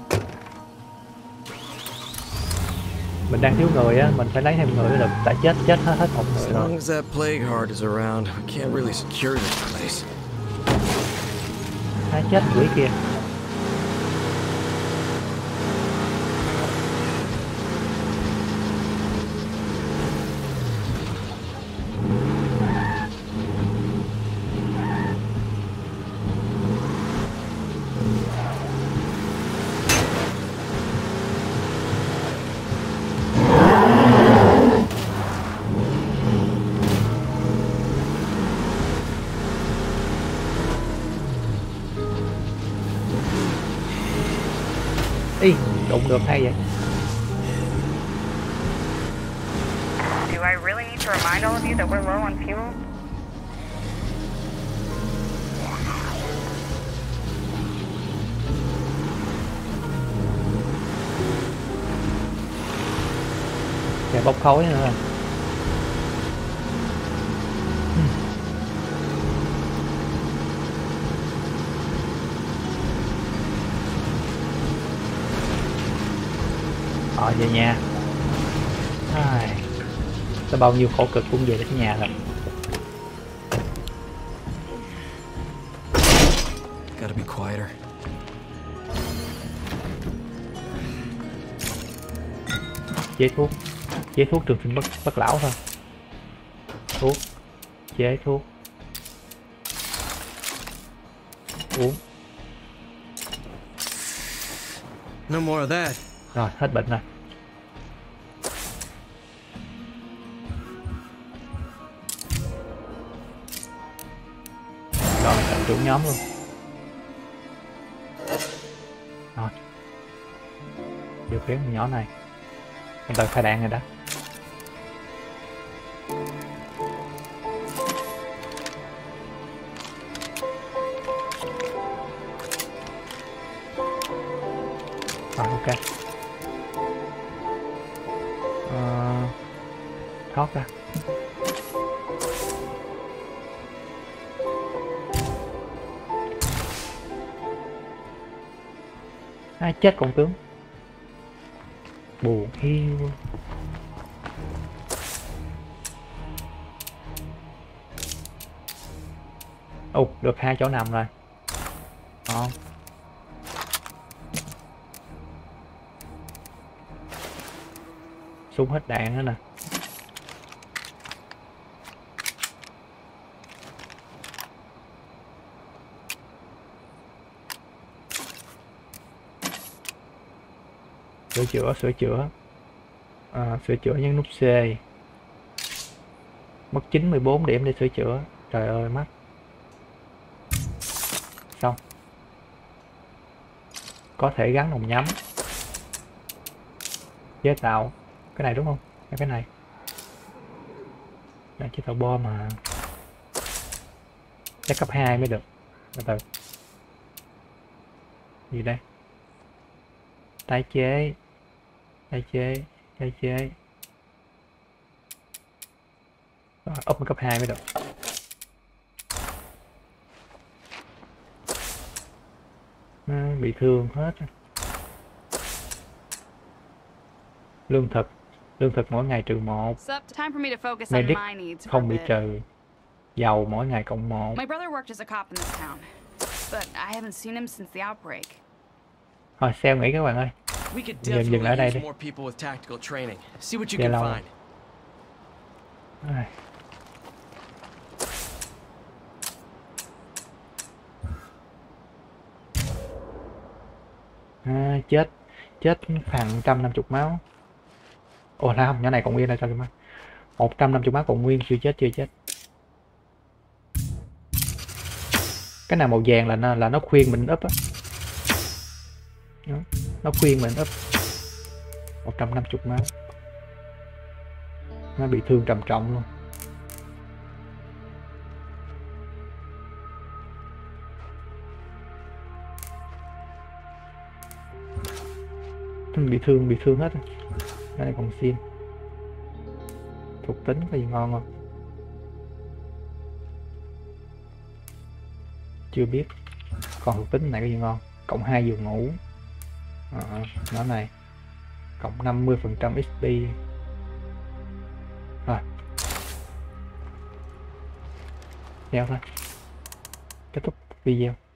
Mình đang thiếu người á, mình phải lấy thêm người được, đã chết chết hết hết một người As rồi. long as that plague heart is around, we can't really secure this place. Há chết quỷ kia. Ý, đụng được hay vậy? Do I really need to remind all of you that we're low on fuel? Kẻ bốc khói nữa. Ờ về nhà. Ai, sao bao nhiêu khổ cực cũng về đến nhà rồi. Gotta be quieter. Chế thuốc, chế thuốc trường sinh bất bất lão thôi. Thuốc, chế thuốc. Uống. No more of that. Rồi, hết bệnh rồi. Rồi, thành trưởng nhóm luôn. Rồi. Điều khiển con nhỏ này. Chúng ta khai đạn rồi đó. Rồi, ok. Ờ, thoát ra. Ai chết con tướng. Buồn hiu. Ồ, oh, được hai chỗ nằm rồi. Ngon. Súng hết đạn nữa nè. Sửa chữa, sửa chữa. À, sửa chữa nhấn nút C. Mất chín mươi bốn điểm để sửa chữa. Trời ơi, mắc. Xong. Có thể gắn nòng nhắm. Chế tạo. Cái này đúng không? Cái này. Đây, chế tạo bom mà. Chắc cấp hai mới được. Từ từ. Gì đây? Tái chế. Tái chế. Tái chế. Rồi, up cấp hai mới được. À, bị thương hết. Lương thực. Lương thực mỗi ngày trừ một. Medic không bị trừ. Dầu mỗi ngày cộng một. My brother worked as a cop in this town, but I haven't seen him since the outbreak. Thôi, Sale nghỉ các bạn ơi. Dừng dừng lại đây đi. Để lâu. À. À, chết. Chết phàn một trăm năm mươi máu. Ồ là không, nhỏ này còn nguyên đây cho chúng ta. một trăm năm mươi máu còn nguyên, chưa chết chưa chết. Cái nào màu vàng là nó là nó khuyên mình up á. Đó, nó khuyên mình up. một trăm năm mươi máu. Nó bị thương trầm trọng luôn. Bị thương bị thương hết. Cái này còn xin. Thuộc tính có gì ngon không? Chưa biết. Còn thuộc tính này có gì ngon? Cộng hai giường ngủ. À, nó này. Cộng năm mươi phần trăm ích pê. Rồi. Đeo thôi. Kết thúc video.